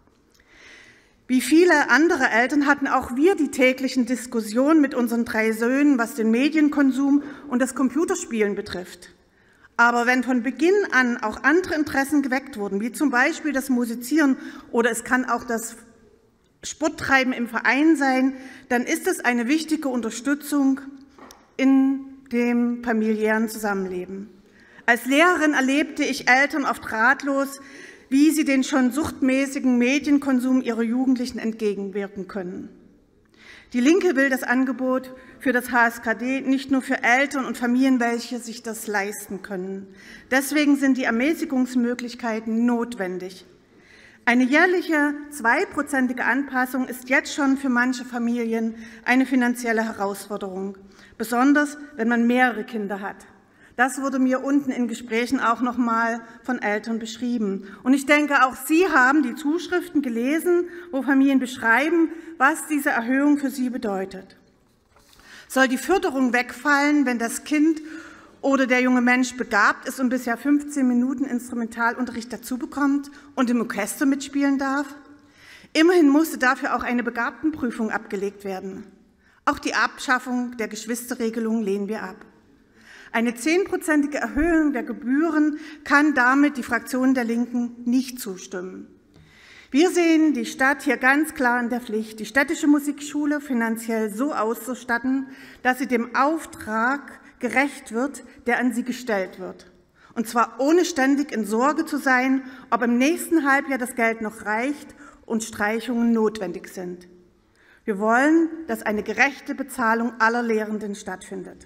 Wie viele andere Eltern hatten auch wir die täglichen Diskussionen mit unseren 3 Söhnen, was den Medienkonsum und das Computerspielen betrifft. Aber wenn von Beginn an auch andere Interessen geweckt wurden, wie zum Beispiel das Musizieren oder es kann auch das Sporttreiben im Verein sein, dann ist es eine wichtige Unterstützung in dem familiären Zusammenleben. Als Lehrerin erlebte ich Eltern oft ratlos, wie sie den schon suchtmäßigen Medienkonsum ihrer Jugendlichen entgegenwirken können. Die Linke will das Angebot für das HSKD nicht nur für Eltern und Familien, welche sich das leisten können. Deswegen sind die Ermäßigungsmöglichkeiten notwendig. Eine jährliche 2% Anpassung ist jetzt schon für manche Familien eine finanzielle Herausforderung, besonders wenn man mehrere Kinder hat. Das wurde mir unten in Gesprächen auch noch mal von Eltern beschrieben. Und ich denke, auch Sie haben die Zuschriften gelesen, wo Familien beschreiben, was diese Erhöhung für sie bedeutet. Soll die Förderung wegfallen, wenn das Kind oder der junge Mensch begabt ist und bisher 15 Minuten Instrumentalunterricht dazu bekommt und im Orchester mitspielen darf? Immerhin musste dafür auch eine Begabtenprüfung abgelegt werden. Auch die Abschaffung der Geschwisterregelung lehnen wir ab. Eine 10% Erhöhung der Gebühren kann damit die Fraktion der Linken nicht zustimmen. Wir sehen die Stadt hier ganz klar in der Pflicht, die städtische Musikschule finanziell so auszustatten, dass sie dem Auftrag gerecht wird, der an sie gestellt wird. Und zwar ohne ständig in Sorge zu sein, ob im nächsten Halbjahr das Geld noch reicht und Streichungen notwendig sind. Wir wollen, dass eine gerechte Bezahlung aller Lehrenden stattfindet.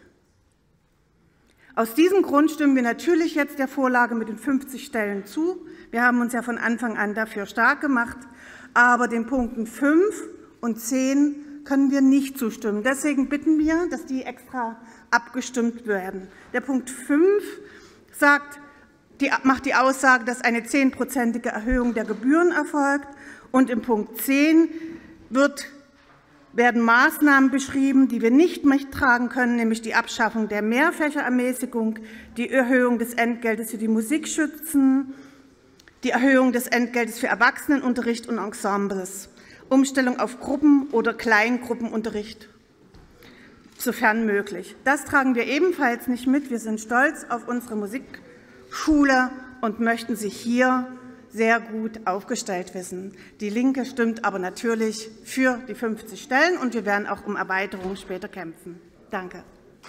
Aus diesem Grund stimmen wir natürlich jetzt der Vorlage mit den 50 Stellen zu. Wir haben uns ja von Anfang an dafür stark gemacht, aber den Punkten 5 und 10 können wir nicht zustimmen. Deswegen bitten wir, dass die extra abgestimmt werden. Der Punkt 5 macht die Aussage, dass eine 10% Erhöhung der Gebühren erfolgt, und im Punkt 10 werden Maßnahmen beschrieben, die wir nicht mittragen können, nämlich die Abschaffung der Mehrfächerermäßigung, die Erhöhung des Entgeltes für die Musikschützen, die Erhöhung des Entgeltes für Erwachsenenunterricht und Ensembles, Umstellung auf Gruppen- oder Kleingruppenunterricht, sofern möglich. Das tragen wir ebenfalls nicht mit. Wir sind stolz auf unsere Musikschule und möchten sie hier sehr gut aufgestellt wissen. Die Linke stimmt aber natürlich für die 50 Stellen, und wir werden auch um Erweiterung später kämpfen. Danke.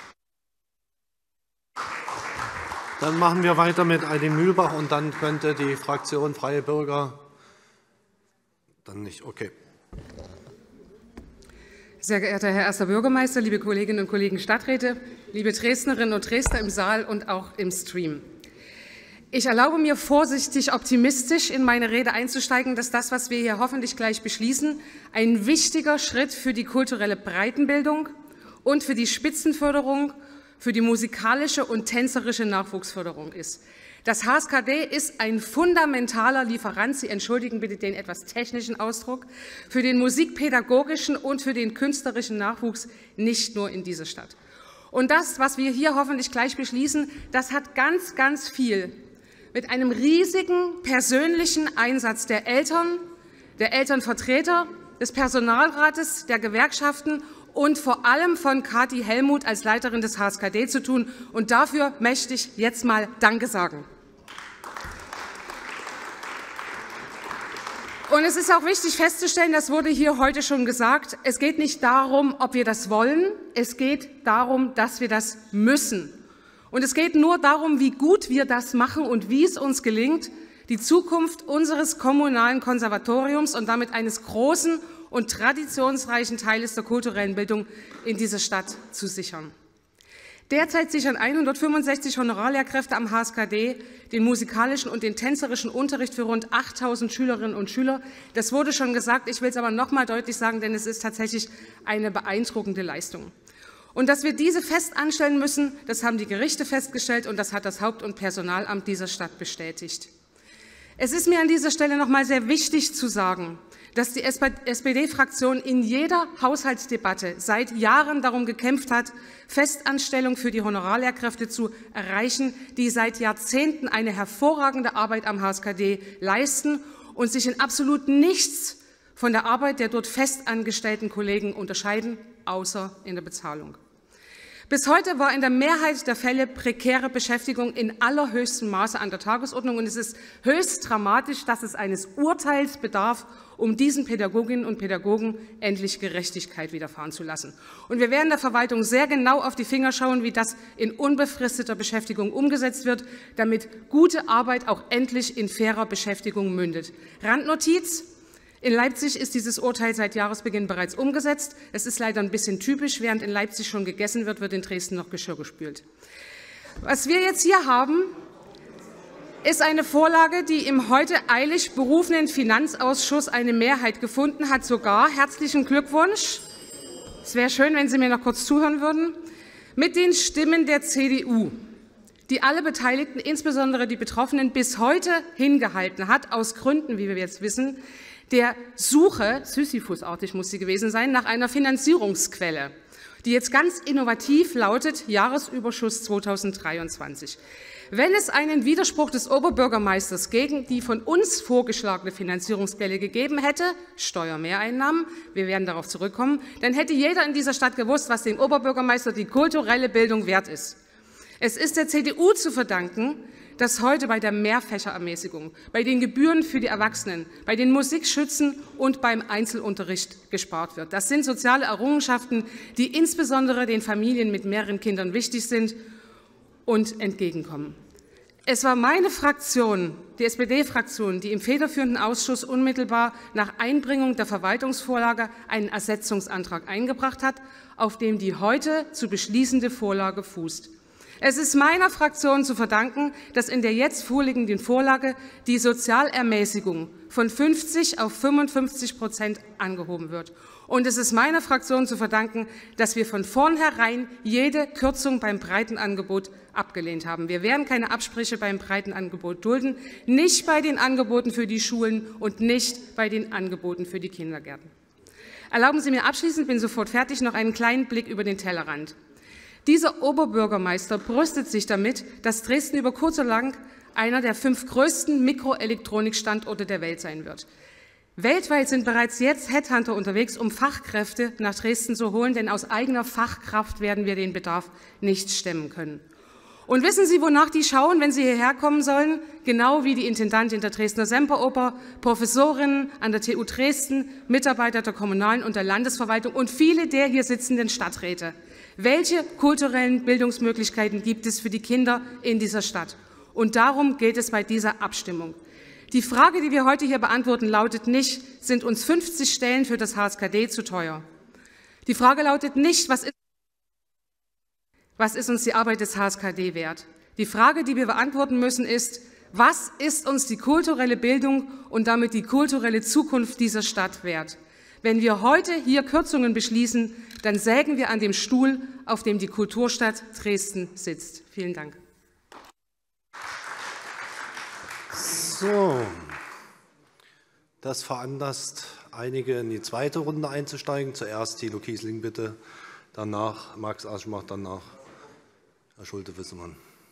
Dann machen wir weiter mit Eileen Mühlbach, und dann könnte die Fraktion Freie Bürger dann nicht. Okay. Sehr geehrter Herr Erster Bürgermeister, liebe Kolleginnen und Kollegen Stadträte, liebe Dresdnerinnen und Dresdner im Saal und auch im Stream. Ich erlaube mir, vorsichtig optimistisch in meine Rede einzusteigen, dass das, was wir hier hoffentlich gleich beschließen, ein wichtiger Schritt für die kulturelle Breitenbildung und für die Spitzenförderung, für die musikalische und tänzerische Nachwuchsförderung ist. Das HSKD ist ein fundamentaler Lieferant, Sie entschuldigen bitte den etwas technischen Ausdruck, für den musikpädagogischen und für den künstlerischen Nachwuchs, nicht nur in dieser Stadt. Und das, was wir hier hoffentlich gleich beschließen, das hat ganz, ganz viel mit einem riesigen persönlichen Einsatz der Eltern, der Elternvertreter, des Personalrates, der Gewerkschaften und vor allem von Kathi Hellmuth als Leiterin des HSKD zu tun. Und dafür möchte ich jetzt mal Danke sagen. Und es ist auch wichtig festzustellen, das wurde hier heute schon gesagt, es geht nicht darum, ob wir das wollen, es geht darum, dass wir das müssen. Und es geht nur darum, wie gut wir das machen und wie es uns gelingt, die Zukunft unseres kommunalen Konservatoriums und damit eines großen und traditionsreichen Teiles der kulturellen Bildung in dieser Stadt zu sichern. Derzeit sichern 165 Honorarlehrkräfte am HSKD den musikalischen und den tänzerischen Unterricht für rund 8.000 Schülerinnen und Schüler. Das wurde schon gesagt, ich will es aber noch mal deutlich sagen, denn es ist tatsächlich eine beeindruckende Leistung. Und dass wir diese fest anstellen müssen, das haben die Gerichte festgestellt und das hat das Haupt- und Personalamt dieser Stadt bestätigt. Es ist mir an dieser Stelle noch mal sehr wichtig zu sagen, dass die SPD-Fraktion in jeder Haushaltsdebatte seit Jahren darum gekämpft hat, Festanstellung für die Honorarlehrkräfte zu erreichen, die seit Jahrzehnten eine hervorragende Arbeit am HSKD leisten und sich in absolut nichts von der Arbeit der dort festangestellten Kollegen unterscheiden, außer in der Bezahlung. Bis heute war in der Mehrheit der Fälle prekäre Beschäftigung in allerhöchstem Maße an der Tagesordnung. Und es ist höchst dramatisch, dass es eines Urteils bedarf, um diesen Pädagoginnen und Pädagogen endlich Gerechtigkeit widerfahren zu lassen. Und wir werden der Verwaltung sehr genau auf die Finger schauen, wie das in unbefristeter Beschäftigung umgesetzt wird, damit gute Arbeit auch endlich in fairer Beschäftigung mündet. Randnotiz: In Leipzig ist dieses Urteil seit Jahresbeginn bereits umgesetzt. Es ist leider ein bisschen typisch. Während in Leipzig schon gegessen wird, wird in Dresden noch Geschirr gespült. Was wir jetzt hier haben, ist eine Vorlage, die im heute eilig berufenen Finanzausschuss eine Mehrheit gefunden hat. Sogar, herzlichen Glückwunsch, es wäre schön, wenn Sie mir noch kurz zuhören würden, mit den Stimmen der CDU, die alle Beteiligten, insbesondere die Betroffenen, bis heute hingehalten hat, aus Gründen, wie wir jetzt wissen, der Suche, sisyphusartig muss sie gewesen sein, nach einer Finanzierungsquelle, die jetzt ganz innovativ lautet, Jahresüberschuss 2023. Wenn es einen Widerspruch des Oberbürgermeisters gegen die von uns vorgeschlagene Finanzierungsquelle gegeben hätte, Steuermehreinnahmen, wir werden darauf zurückkommen, dann hätte jeder in dieser Stadt gewusst, was dem Oberbürgermeister die kulturelle Bildung wert ist. Es ist der CDU zu verdanken, dass heute bei der Mehrfächerermäßigung, bei den Gebühren für die Erwachsenen, bei den Musikschützen und beim Einzelunterricht gespart wird. Das sind soziale Errungenschaften, die insbesondere den Familien mit mehreren Kindern wichtig sind und entgegenkommen. Es war meine Fraktion, die SPD-Fraktion, die im federführenden Ausschuss unmittelbar nach Einbringung der Verwaltungsvorlage einen Ersetzungsantrag eingebracht hat, auf dem die heute zu beschließende Vorlage fußt. Es ist meiner Fraktion zu verdanken, dass in der jetzt vorliegenden Vorlage die Sozialermäßigung von 50 auf 55% angehoben wird. Und es ist meiner Fraktion zu verdanken, dass wir von vornherein jede Kürzung beim Breitenangebot abgelehnt haben. Wir werden keine Absprüche beim Breitenangebot dulden, nicht bei den Angeboten für die Schulen und nicht bei den Angeboten für die Kindergärten. Erlauben Sie mir abschließend, bin sofort fertig, noch einen kleinen Blick über den Tellerrand. Dieser Oberbürgermeister brüstet sich damit, dass Dresden über kurz oder lang einer der 5 größten Mikroelektronikstandorte der Welt sein wird. Weltweit sind bereits jetzt Headhunter unterwegs, um Fachkräfte nach Dresden zu holen, denn aus eigener Fachkraft werden wir den Bedarf nicht stemmen können. Und wissen Sie, wonach die schauen, wenn sie hierher kommen sollen? Genau wie die Intendantin der Dresdner Semperoper, Professorinnen an der TU Dresden, Mitarbeiter der kommunalen und der Landesverwaltung und viele der hier sitzenden Stadträte. Welche kulturellen Bildungsmöglichkeiten gibt es für die Kinder in dieser Stadt? Und darum geht es bei dieser Abstimmung. Die Frage, die wir heute hier beantworten, lautet nicht, sind uns 50 Stellen für das HSKD zu teuer? Die Frage lautet nicht, was ist uns die Arbeit des HSKD wert? Die Frage, die wir beantworten müssen, ist, was ist uns die kulturelle Bildung und damit die kulturelle Zukunft dieser Stadt wert? Wenn wir heute hier Kürzungen beschließen, dann sägen wir an dem Stuhl, auf dem die Kulturstadt Dresden sitzt. Vielen Dank. So, das veranlasst einige in die zweite Runde einzusteigen. Zuerst Thilo Kiesling, bitte, danach Max Aschenbach, danach Herr Schulte-Wissemann.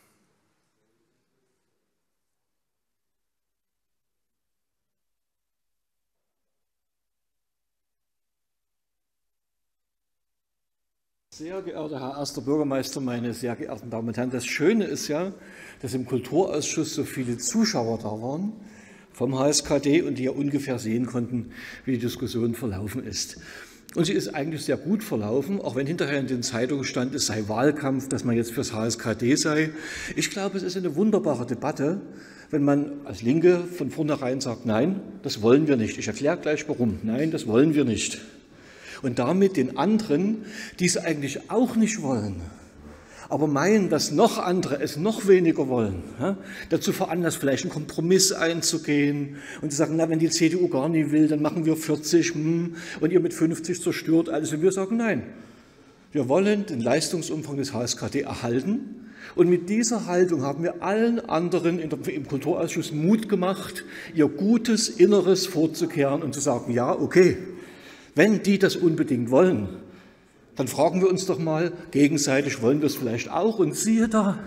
Sehr geehrter Herr Erster Bürgermeister, meine sehr geehrten Damen und Herren, das Schöne ist ja, dass im Kulturausschuss so viele Zuschauer da waren vom HSKD und die ja ungefähr sehen konnten, wie die Diskussion verlaufen ist. Und sie ist eigentlich sehr gut verlaufen, auch wenn hinterher in den Zeitungen stand, es sei Wahlkampf, dass man jetzt fürs HSKD sei. Ich glaube, es ist eine wunderbare Debatte, wenn man als Linke von vornherein sagt, nein, das wollen wir nicht. Ich erkläre gleich warum. Nein, das wollen wir nicht. Und damit den anderen, die es eigentlich auch nicht wollen, aber meinen, dass noch andere es noch weniger wollen, ja, dazu veranlasst, vielleicht einen Kompromiss einzugehen und zu sagen, na, wenn die CDU gar nicht will, dann machen wir 40 und ihr mit 50 zerstört alles. Und wir sagen, nein, wir wollen den Leistungsumfang des HSKD erhalten. Und mit dieser Haltung haben wir allen anderen im Kulturausschuss Mut gemacht, ihr gutes Inneres vorzukehren und zu sagen, ja, okay, wenn die das unbedingt wollen, dann fragen wir uns doch mal gegenseitig, wollen wir es vielleicht auch? Und siehe da,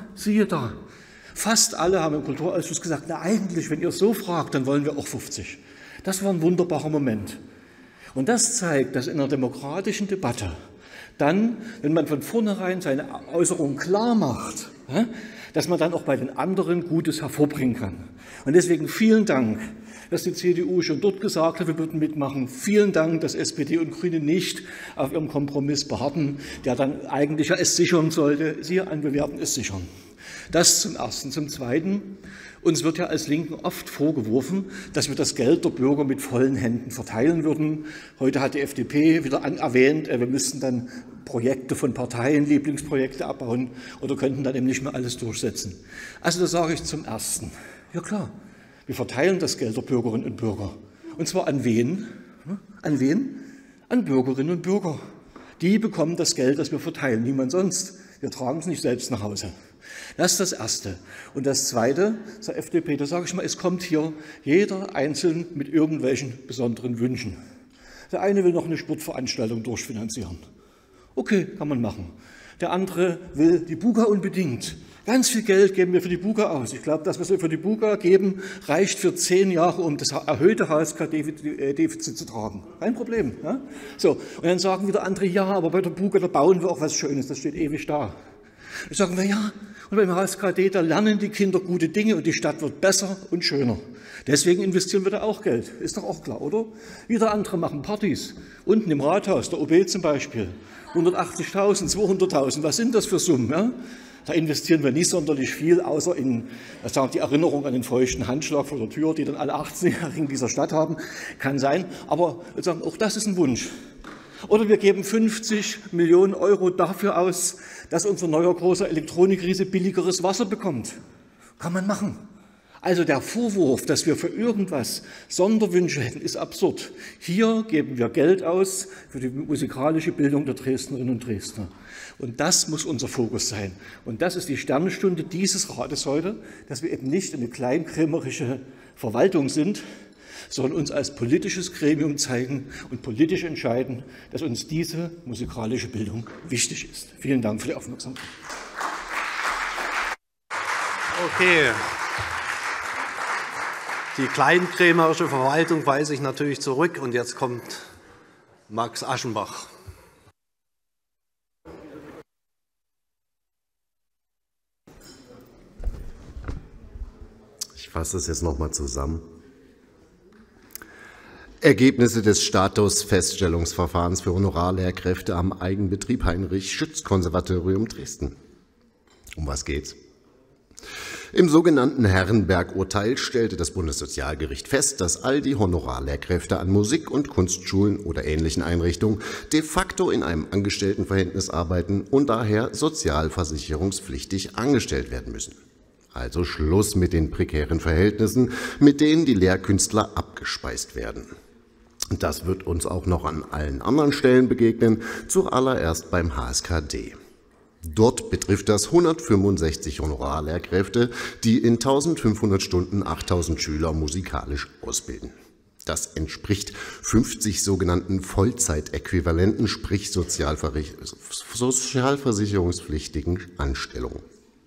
fast alle haben im Kulturausschuss gesagt, na eigentlich, wenn ihr so fragt, dann wollen wir auch 50. Das war ein wunderbarer Moment. Und das zeigt, dass in einer demokratischen Debatte dann, wenn man von vornherein seine Äußerungen klar macht, dass man dann auch bei den anderen Gutes hervorbringen kann. Und deswegen vielen Dank, dass die CDU schon dort gesagt hat, wir würden mitmachen. Vielen Dank, dass SPD und Grüne nicht auf ihrem Kompromiss beharrten, der dann eigentlich ja es sichern sollte. Siehe an, wir werden es sichern. Das zum Ersten. Zum Zweiten, uns wird ja als Linken oft vorgeworfen, dass wir das Geld der Bürger mit vollen Händen verteilen würden. Heute hat die FDP wieder erwähnt, wir müssten dann Projekte von Parteien, Lieblingsprojekte abbauen oder könnten dann eben nicht mehr alles durchsetzen. Also das sage ich zum Ersten. Ja klar. Wir verteilen das Geld der Bürgerinnen und Bürger. Und zwar an wen? An wen? An Bürgerinnen und Bürger. Die bekommen das Geld, das wir verteilen, niemand sonst. Wir tragen es nicht selbst nach Hause. Das ist das Erste. Und das Zweite, zur FDP, da sage ich mal, es kommt hier jeder einzeln mit irgendwelchen besonderen Wünschen. Der eine will noch eine Sportveranstaltung durchfinanzieren. Okay, kann man machen. Der andere will die Buga unbedingt. Ganz viel Geld geben wir für die Buga aus. Ich glaube, das, was wir für die Buga geben, reicht für 10 Jahre, um das erhöhte HSK-Defizit zu tragen. Kein Problem. Ja? So, und dann sagen wieder andere, ja, aber bei der Buga, da bauen wir auch was Schönes, das steht ewig da. Dann sagen wir, ja, und beim HSKD, da lernen die Kinder gute Dinge und die Stadt wird besser und schöner. Deswegen investieren wir da auch Geld. Ist doch auch klar, oder? Wieder andere machen Partys. Unten im Rathaus, der OB zum Beispiel. 180.000, 200.000, was sind das für Summen? Ja? Da investieren wir nicht sonderlich viel, außer in die Erinnerung an den feuchten Handschlag vor der Tür, die dann alle 18-Jährigen dieser Stadt haben. Kann sein, aber wir sagen, auch das ist ein Wunsch. Oder wir geben 50 Millionen € dafür aus, dass unser neuer großer Elektronikriese billigeres Wasser bekommt. Kann man machen. Also der Vorwurf, dass wir für irgendwas Sonderwünsche hätten, ist absurd. Hier geben wir Geld aus für die musikalische Bildung der Dresdnerinnen und Dresdner. Und das muss unser Fokus sein. Und das ist die Sternenstunde dieses Rates heute, dass wir eben nicht eine kleinkrämerische Verwaltung sind, sondern uns als politisches Gremium zeigen und politisch entscheiden, dass uns diese musikalische Bildung wichtig ist. Vielen Dank für die Aufmerksamkeit. Okay. Die kleinkrämerische Verwaltung weise ich natürlich zurück. Und jetzt kommt Max Aschenbach. Ich fasse das jetzt noch mal zusammen. Ergebnisse des Statusfeststellungsverfahrens für Honorarlehrkräfte am Eigenbetrieb Heinrich-Schütz-Konservatorium Dresden. Um was geht's? Im sogenannten Herrenberg-Urteil stellte das Bundessozialgericht fest, dass all die Honorarlehrkräfte an Musik- und Kunstschulen oder ähnlichen Einrichtungen de facto in einem Angestelltenverhältnis arbeiten und daher sozialversicherungspflichtig angestellt werden müssen. Also Schluss mit den prekären Verhältnissen, mit denen die Lehrkünstler abgespeist werden. Das wird uns auch noch an allen anderen Stellen begegnen, zuallererst beim HSKD. Dort betrifft das 165 Honorarlehrkräfte, die in 1500 Stunden 8000 Schüler musikalisch ausbilden. Das entspricht 50 sogenannten Vollzeitäquivalenten, sprich sozialversicherungspflichtigen Anstellungen.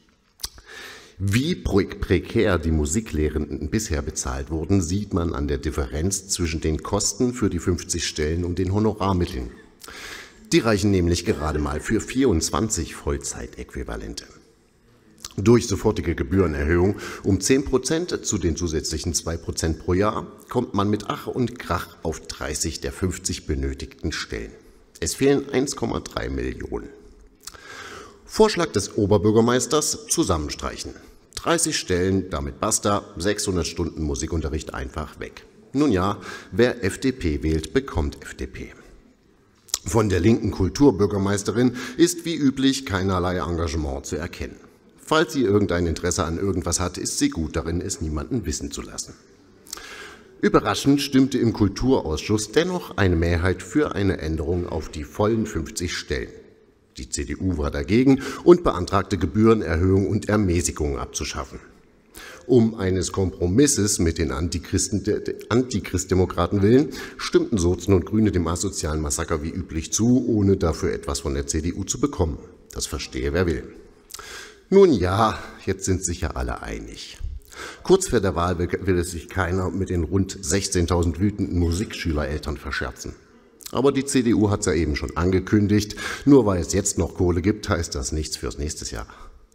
Wie prekär die Musiklehrenden bisher bezahlt wurden, sieht man an der Differenz zwischen den Kosten für die 50 Stellen und den Honorarmitteln. Die reichen nämlich gerade mal für 24 Vollzeitäquivalente. Durch sofortige Gebührenerhöhung um 10% zu den zusätzlichen 2% pro Jahr kommt man mit Ach und Krach auf 30 der 50 benötigten Stellen. Es fehlen 1,3 Millionen. Vorschlag des Oberbürgermeisters: zusammenstreichen. 30 Stellen, damit basta, 600 Stunden Musikunterricht einfach weg. Nun ja, wer FDP wählt, bekommt FDP. Von der linken Kulturbürgermeisterin ist wie üblich keinerlei Engagement zu erkennen. Falls sie irgendein Interesse an irgendwas hat, ist sie gut darin, es niemanden wissen zu lassen. Überraschend stimmte im Kulturausschuss dennoch eine Mehrheit für eine Änderung auf die vollen 50 Stellen. Die CDU war dagegen und beantragte Gebührenerhöhung und Ermäßigung abzuschaffen. Um eines Kompromisses mit den Antichristdemokraten willen stimmten Sozen und Grüne dem asozialen Massaker wie üblich zu, ohne dafür etwas von der CDU zu bekommen. Das verstehe wer will. Nun ja, jetzt sind sich ja alle einig. Kurz vor der Wahl will es sich keiner mit den rund 16.000 wütenden Musikschülereltern verscherzen. Aber die CDU hat es ja eben schon angekündigt, nur weil es jetzt noch Kohle gibt, heißt das nichts fürs nächste Jahr.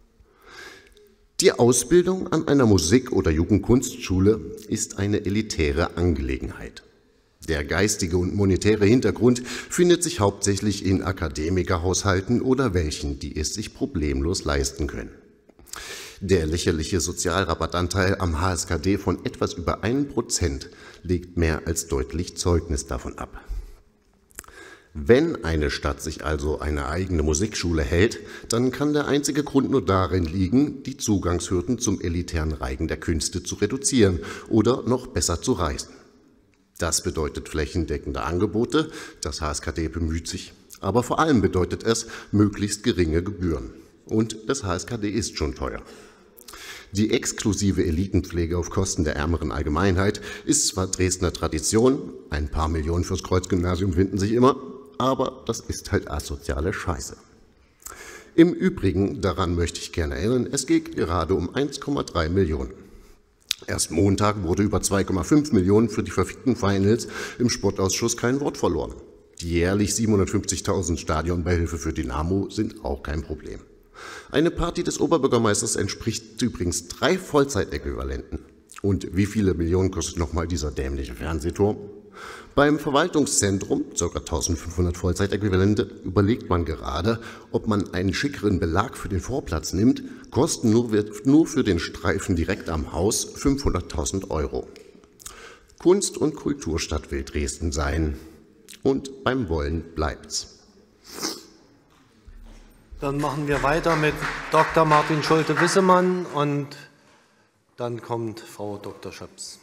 Die Ausbildung an einer Musik- oder Jugendkunstschule ist eine elitäre Angelegenheit. Der geistige und monetäre Hintergrund findet sich hauptsächlich in Akademikerhaushalten oder welchen, die es sich problemlos leisten können. Der lächerliche Sozialrabattanteil am HSKD von etwas über 1% legt mehr als deutlich Zeugnis davon ab. Wenn eine Stadt sich also eine eigene Musikschule hält, dann kann der einzige Grund nur darin liegen, die Zugangshürden zum elitären Reigen der Künste zu reduzieren oder noch besser zu reißen. Das bedeutet flächendeckende Angebote, das HSKD bemüht sich, aber vor allem bedeutet es möglichst geringe Gebühren. Und das HSKD ist schon teuer. Die exklusive Elitenpflege auf Kosten der ärmeren Allgemeinheit ist zwar Dresdner Tradition, ein paar Millionen fürs Kreuzgymnasium finden sich immer, aber das ist halt asoziale Scheiße. Im Übrigen, daran möchte ich gerne erinnern, es geht gerade um 1,3 Millionen. Erst Montag wurde über 2,5 Millionen für die verfickten Finals im Sportausschuss kein Wort verloren. Die jährlich 750.000 Stadionbeihilfe für Dynamo sind auch kein Problem. Eine Party des Oberbürgermeisters entspricht übrigens 3 Vollzeitäquivalenten. Und wie viele Millionen kostet nochmal dieser dämliche Fernsehturm? Beim Verwaltungszentrum, ca. 1500 Vollzeitäquivalente, überlegt man gerade, ob man einen schickeren Belag für den Vorplatz nimmt, kosten nur für den Streifen direkt am Haus 500.000 €. Kunst- und Kulturstadt will Dresden sein. Und beim Wollen bleibt's. Dann machen wir weiter mit Dr. Martin Schulte-Wissemann und dann kommt Frau Dr. Schöps.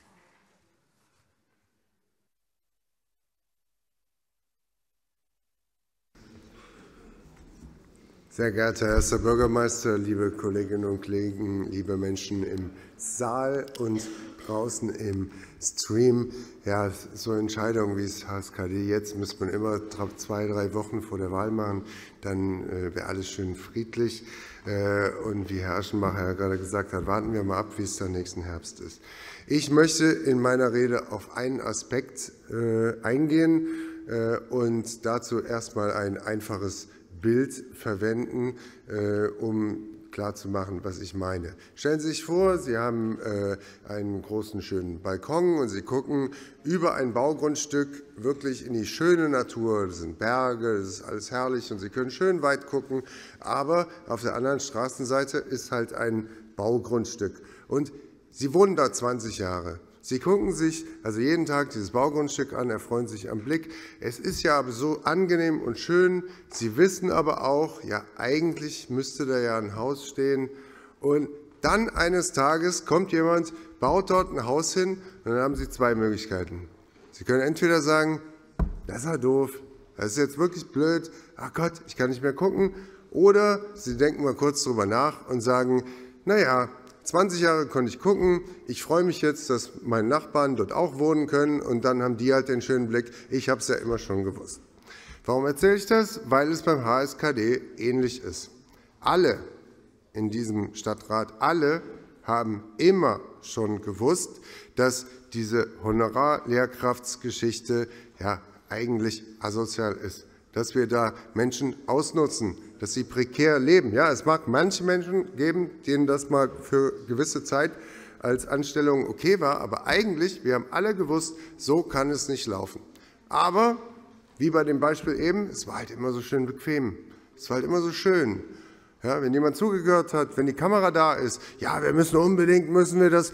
Sehr geehrter Herr Erster Bürgermeister, liebe Kolleginnen und Kollegen, liebe Menschen im Saal und draußen im Stream. Ja, so Entscheidungen wie das HSKD jetzt müsste man immer 2, 3 Wochen vor der Wahl machen, dann wäre alles schön friedlich. Und wie Herr Aschenmacher ja gerade gesagt hat, warten wir mal ab, wie es dann nächsten Herbst ist. Ich möchte in meiner Rede auf einen Aspekt eingehen und dazu erstmal ein einfaches Bild verwenden, um klarzumachen, was ich meine. Stellen Sie sich vor, Sie haben einen großen, schönen Balkon und Sie gucken über ein Baugrundstück wirklich in die schöne Natur. Das sind Berge, das ist alles herrlich und Sie können schön weit gucken. Aber auf der anderen Straßenseite ist halt ein Baugrundstück. Und Sie wohnen da 20 Jahre. Sie gucken sich also jeden Tag dieses Baugrundstück an, erfreuen sich am Blick. Es ist ja aber so angenehm und schön. Sie wissen aber auch, ja, eigentlich müsste da ja ein Haus stehen. Und dann eines Tages kommt jemand, baut dort ein Haus hin und dann haben Sie 2 Möglichkeiten. Sie können entweder sagen, das ist ja doof, das ist jetzt wirklich blöd, ach Gott, ich kann nicht mehr gucken. Oder Sie denken mal kurz darüber nach und sagen, naja, 20 Jahre konnte ich gucken, ich freue mich jetzt, dass meine Nachbarn dort auch wohnen können und dann haben die halt den schönen Blick, ich habe es ja immer schon gewusst. Warum erzähle ich das? Weil es beim HSKD ähnlich ist. Alle in diesem Stadtrat, alle haben immer schon gewusst, dass diese Honorarlehrkraftsgeschichte ja eigentlich asozial ist, dass wir da Menschen ausnutzen, dass sie prekär leben. Ja, es mag manche Menschen geben, denen das mal für gewisse Zeit als Anstellung okay war, aber eigentlich, wir haben alle gewusst, so kann es nicht laufen. Aber, wie bei dem Beispiel eben, es war halt immer so schön bequem, es war halt immer so schön. Ja, wenn jemand zugehört hat, wenn die Kamera da ist, ja, wir müssen unbedingt, das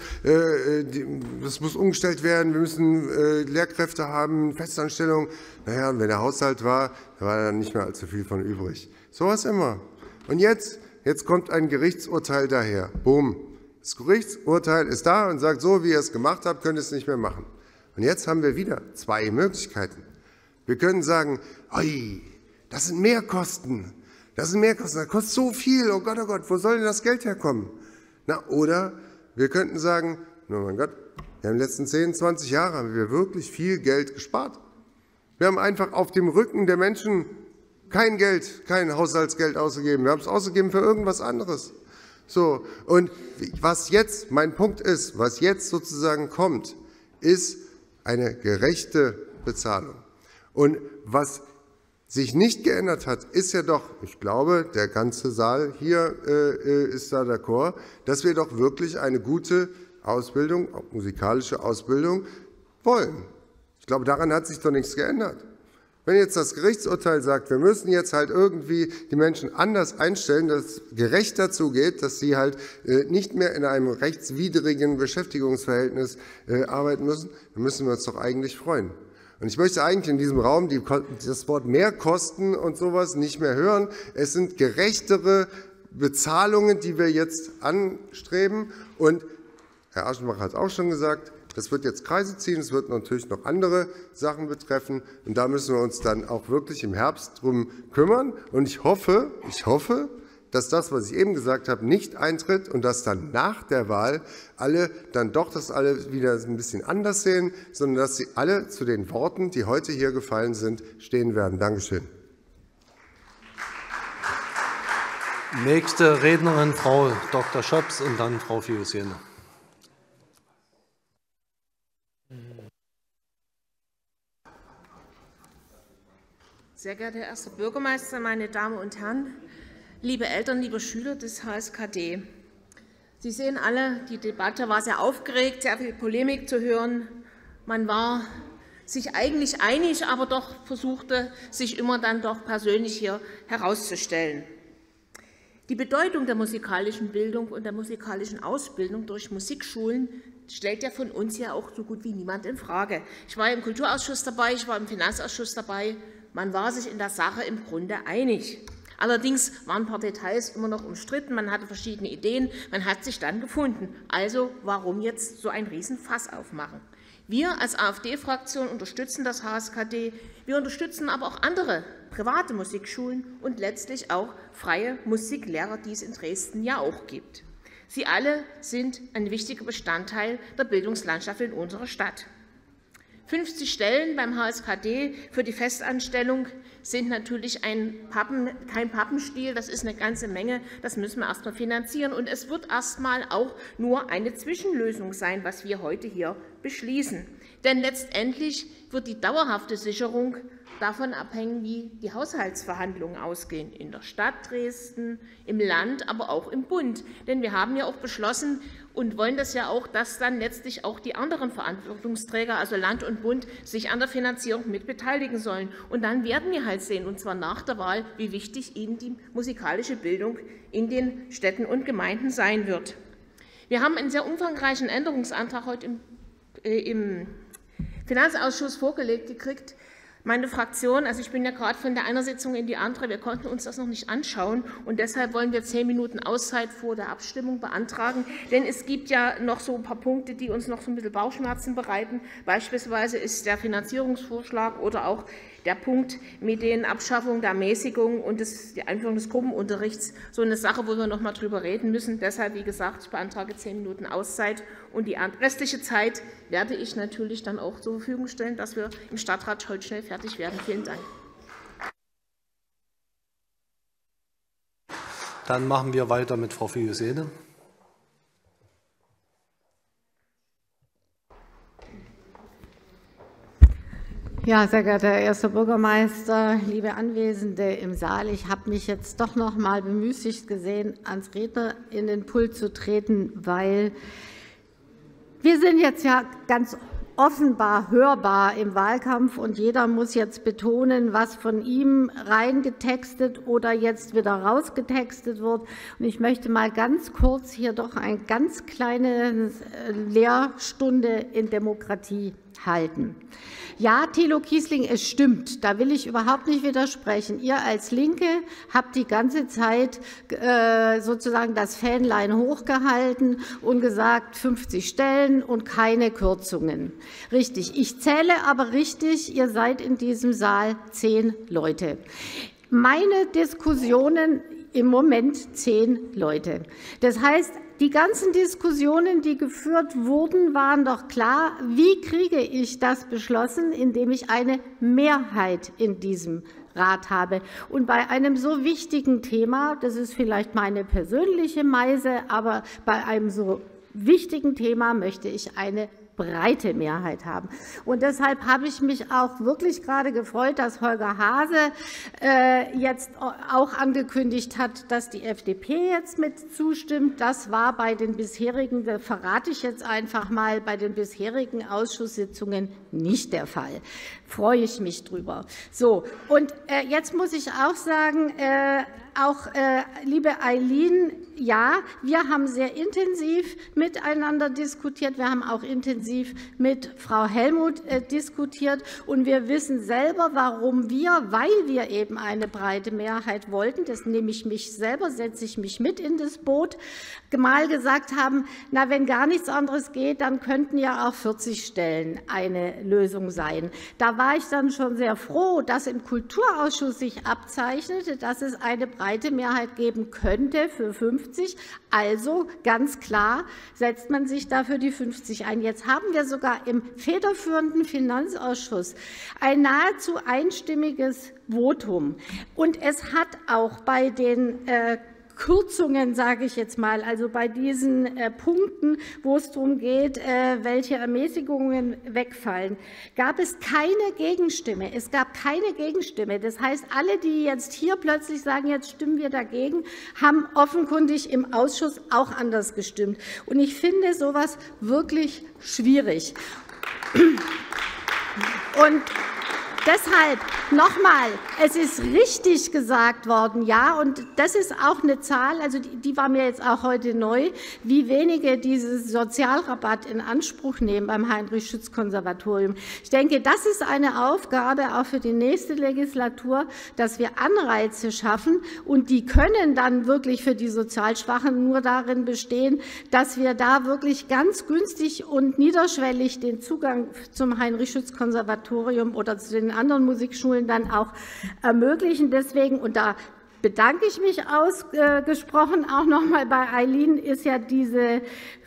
muss umgestellt werden, wir müssen Lehrkräfte haben, Festanstellungen. Naja, und wenn der Haushalt war, da war dann nicht mehr allzu viel von übrig. So war es immer. Und jetzt kommt ein Gerichtsurteil daher. Boom. Das Gerichtsurteil ist da und sagt, so wie ihr es gemacht habt, könnt ihr es nicht mehr machen. Und jetzt haben wir wieder zwei Möglichkeiten. Wir können sagen, oi, das sind Mehrkosten. Das kostet so viel, oh Gott, wo soll denn das Geld herkommen? Oder wir könnten sagen, oh mein Gott, in den letzten 10, 20 Jahren haben wir wirklich viel Geld gespart. Wir haben einfach auf dem Rücken der Menschen kein Haushaltsgeld ausgegeben. Wir haben es ausgegeben für irgendwas anderes. So, und was jetzt, mein Punkt ist, was jetzt sozusagen kommt, ist eine gerechte Bezahlung. Und was sich nicht geändert hat, ist ja doch, ich glaube, der ganze Saal hier ist da d'accord, dass wir doch wirklich eine gute Ausbildung, auch musikalische Ausbildung, wollen. Ich glaube, daran hat sich doch nichts geändert. Wenn jetzt das Gerichtsurteil sagt, wir müssen jetzt halt irgendwie die Menschen anders einstellen, dass es gerechter zugeht, dass sie halt nicht mehr in einem rechtswidrigen Beschäftigungsverhältnis arbeiten müssen, dann müssen wir uns doch eigentlich freuen. Und ich möchte eigentlich in diesem Raum das Wort Mehrkosten und sowas nicht mehr hören. Es sind gerechtere Bezahlungen, die wir jetzt anstreben. Und Herr Aschenbach hat auch schon gesagt, das wird jetzt Kreise ziehen, es wird natürlich noch andere Sachen betreffen. Und da müssen wir uns dann auch wirklich im Herbst drum kümmern. Und ich hoffe, dass das, was ich eben gesagt habe, nicht eintritt und dass dann nach der Wahl alle dann doch das alle wieder ein bisschen anders sehen, sondern dass sie alle zu den Worten, die heute hier gefallen sind, stehen werden. Dankeschön. Nächste Rednerin, Frau Dr. Schops und dann Frau Fiusiene. Sehr geehrter Herr Erster Bürgermeister, meine Damen und Herren, liebe Eltern, liebe Schüler des HSKD. Sie sehen alle, die Debatte war sehr aufgeregt, sehr viel Polemik zu hören. Man war sich eigentlich einig, aber doch versuchte, sich immer dann doch persönlich hier herauszustellen. Die Bedeutung der musikalischen Bildung und der musikalischen Ausbildung durch Musikschulen stellt ja von uns ja auch so gut wie niemand in Frage. Ich war im Kulturausschuss dabei, ich war im Finanzausschuss dabei. Man war sich in der Sache im Grunde einig. Allerdings waren ein paar Details immer noch umstritten, man hatte verschiedene Ideen, man hat sich dann gefunden. Also warum jetzt so ein Riesenfass aufmachen? Wir als AfD-Fraktion unterstützen das HSKD, wir unterstützen aber auch andere private Musikschulen und letztlich auch freie Musiklehrer, die es in Dresden ja auch gibt. Sie alle sind ein wichtiger Bestandteil der Bildungslandschaft in unserer Stadt. 50 Stellen beim HSKD für die Festanstellung sind natürlich kein Pappenstiel, das ist eine ganze Menge, das müssen wir erst mal finanzieren. Und es wird erst mal auch nur eine Zwischenlösung sein, was wir heute hier beschließen. Denn letztendlich wird die dauerhafte Sicherung davon abhängen, wie die Haushaltsverhandlungen ausgehen, in der Stadt Dresden, im Land, aber auch im Bund. Denn wir haben ja auch beschlossen und wollen das ja auch, dass dann letztlich auch die anderen Verantwortungsträger, also Land und Bund, sich an der Finanzierung mit beteiligen sollen. Und dann werden wir halt sehen, und zwar nach der Wahl, wie wichtig ihnen die musikalische Bildung in den Städten und Gemeinden sein wird. Wir haben einen sehr umfangreichen Änderungsantrag heute im Finanzausschuss vorgelegt gekriegt. Meine Fraktion, also ich bin ja gerade von der einen Sitzung in die andere, wir konnten uns das noch nicht anschauen und deshalb wollen wir 10 Minuten Auszeit vor der Abstimmung beantragen, denn es gibt ja noch so ein paar Punkte, die uns noch so ein bisschen Bauchschmerzen bereiten. Beispielsweise ist der Finanzierungsvorschlag oder auch der Punkt mit den Abschaffung der Mäßigung und die Einführung des Gruppenunterrichts so eine Sache, wo wir noch mal drüber reden müssen. Deshalb, wie gesagt, ich beantrage 10 Minuten Auszeit und die restliche Zeit werde ich natürlich dann auch zur Verfügung stellen, dass wir im Stadtrat heute schnell fertig werden. Vielen Dank. Dann machen wir weiter mit Frau Fiusene. Ja, sehr geehrter Herr Erster Bürgermeister, liebe Anwesende im Saal, ich habe mich jetzt doch noch mal bemüßigt gesehen, ans Rednerinnenpult zu treten, weil wir sind jetzt ja ganz offenbar hörbar im Wahlkampf und jeder muss jetzt betonen, was von ihm reingetextet oder jetzt wieder rausgetextet wird. Und ich möchte mal ganz kurz hier doch eine ganz kleine Lehrstunde in Demokratie halten. Ja, Thilo Kiesling, es stimmt, da will ich überhaupt nicht widersprechen. Ihr als Linke habt die ganze Zeit sozusagen das Fähnlein hochgehalten und gesagt, 50 Stellen und keine Kürzungen. Richtig, ich zähle aber richtig, ihr seid in diesem Saal 10 Leute. Meine Diskussionen im Moment 10 Leute. Das heißt, die ganzen Diskussionen, die geführt wurden, waren doch klar, wie kriege ich das beschlossen, indem ich eine Mehrheit in diesem Rat habe. Und bei einem so wichtigen Thema, das ist vielleicht meine persönliche Meise, aber bei einem so wichtigen Thema möchte ich eine breite Mehrheit haben. Und deshalb habe ich mich auch wirklich gerade gefreut, dass Holger Haase jetzt auch angekündigt hat, dass die FDP jetzt mit zustimmt. Das war bei den bisherigen, das verrate ich jetzt einfach mal, bei den bisherigen Ausschusssitzungen nicht der Fall. Freue ich mich drüber. So, und jetzt muss ich auch sagen, liebe Eileen, ja, wir haben sehr intensiv miteinander diskutiert. Wir haben auch intensiv mit Frau Hellmuth diskutiert. Und wir wissen selber, warum weil wir eben eine breite Mehrheit wollten, das nehme ich mich selber, setze ich mich mit in das Boot, mal gesagt haben, na, wenn gar nichts anderes geht, dann könnten ja auch 40 Stellen eine Lösung sein. Da war ich dann schon sehr froh, dass im Kulturausschuss sich abzeichnete, dass es eine breite Mehrheit geben könnte für 50. Also ganz klar setzt man sich dafür die 50 ein. Jetzt haben wir sogar im federführenden Finanzausschuss ein nahezu einstimmiges Votum. Und es hat auch bei den Kürzungen, sage ich jetzt mal, also bei diesen Punkten, wo es darum geht, welche Ermäßigungen wegfallen, gab es keine Gegenstimme. Es gab keine Gegenstimme. Das heißt, alle, die jetzt hier plötzlich sagen, jetzt stimmen wir dagegen, haben offenkundig im Ausschuss auch anders gestimmt. Und ich finde sowas wirklich schwierig. Und deshalb noch einmal, es ist richtig gesagt worden, ja, und das ist auch eine Zahl, also die war mir jetzt auch heute neu, wie wenige diesen Sozialrabatt in Anspruch nehmen beim Heinrich-Schütz-Konservatorium. Ich denke, das ist eine Aufgabe auch für die nächste Legislatur, dass wir Anreize schaffen, und die können dann wirklich für die Sozialschwachen nur darin bestehen, dass wir da wirklich ganz günstig und niederschwellig den Zugang zum Heinrich-Schütz-Konservatorium oder zu den anderen Musikschulen dann auch ermöglichen. Deswegen, und da bedanke ich mich ausgesprochen auch noch einmal bei Eileen, ist ja diese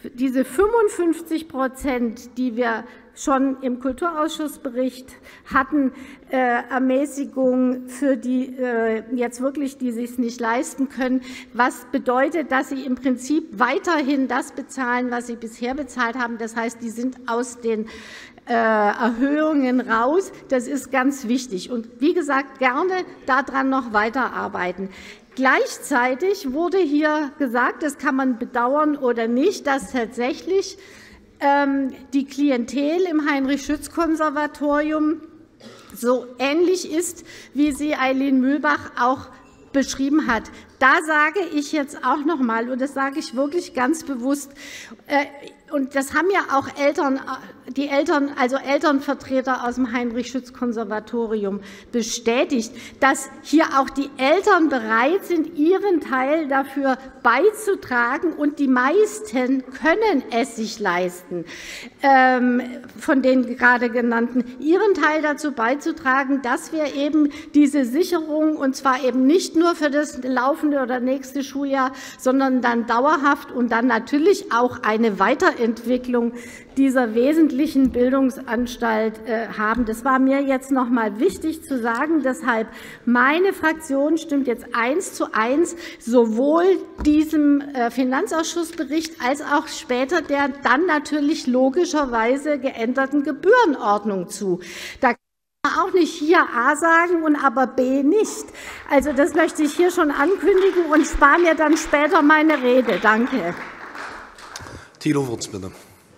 55%, die wir schon im Kulturausschussbericht hatten, Ermäßigung für die jetzt wirklich, die sich es nicht leisten können, was bedeutet, dass sie im Prinzip weiterhin das bezahlen, was sie bisher bezahlt haben. Das heißt, die sind aus den Erhöhungen raus. Das ist ganz wichtig. Und wie gesagt, gerne daran noch weiterarbeiten. Gleichzeitig wurde hier gesagt, das kann man bedauern oder nicht, dass tatsächlich die Klientel im Heinrich-Schütz-Konservatorium so ähnlich ist, wie sie Eileen Mühlbach auch beschrieben hat. Da sage ich jetzt auch noch einmal, und das sage ich wirklich ganz bewusst, und das haben ja auch Elternvertreter aus dem Heinrich-Schütz-Konservatorium bestätigt, dass hier auch die Eltern bereit sind, ihren Teil dafür beizutragen, und die meisten können es sich leisten, von den gerade genannten, ihren Teil dazu beizutragen, dass wir eben diese Sicherung, und zwar eben nicht nur für das laufende oder nächste Schuljahr, sondern dann dauerhaft und dann natürlich auch eine Weiterentwicklung dieser wesentlichen Bildungsanstalt haben. Das war mir jetzt noch mal wichtig zu sagen. Deshalb, meine Fraktion stimmt jetzt 1:1 sowohl diesem Finanzausschussbericht als auch später der dann natürlich logischerweise geänderten Gebührenordnung zu. Da kann man auch nicht hier A sagen und aber B nicht. Also das möchte ich hier schon ankündigen und spare mir dann später meine Rede. Danke. Thilo Wurz, bitte.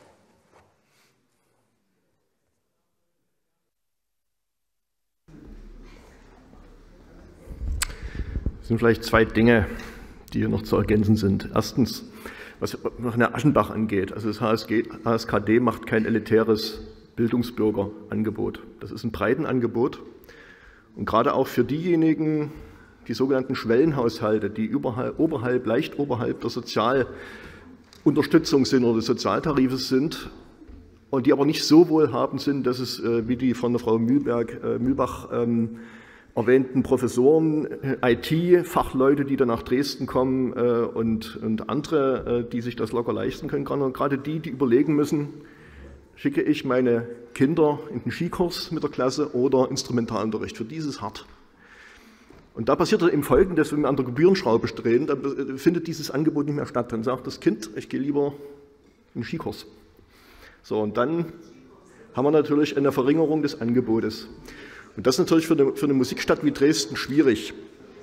Es sind vielleicht zwei Dinge, die hier noch zu ergänzen sind. Erstens, was noch Herrn Aschenbach angeht. Also das HSKD macht kein elitäres Bildungsbürgerangebot. Das ist ein Breitenangebot. Und gerade auch für diejenigen, die sogenannten Schwellenhaushalte, die leicht oberhalb der Sozialunterstützung sind oder des Sozialtarifes sind und die aber nicht so wohlhabend sind, dass es, wie die von der Frau Mühlbach erwähnten Professoren, IT-Fachleute, die dann nach Dresden kommen und andere, die sich das locker leisten können, und gerade die überlegen müssen, schicke ich meine Kinder in den Skikurs mit der Klasse oder Instrumentalunterricht. Für dieses hart. Und da passiert im Folgendes, wenn wir an der Gebührenschraube drehen, dann findet dieses Angebot nicht mehr statt. Dann sagt das Kind, ich gehe lieber in den Skikurs. So, und dann haben wir natürlich eine Verringerung des Angebotes. Und das ist natürlich für eine Musikstadt wie Dresden schwierig.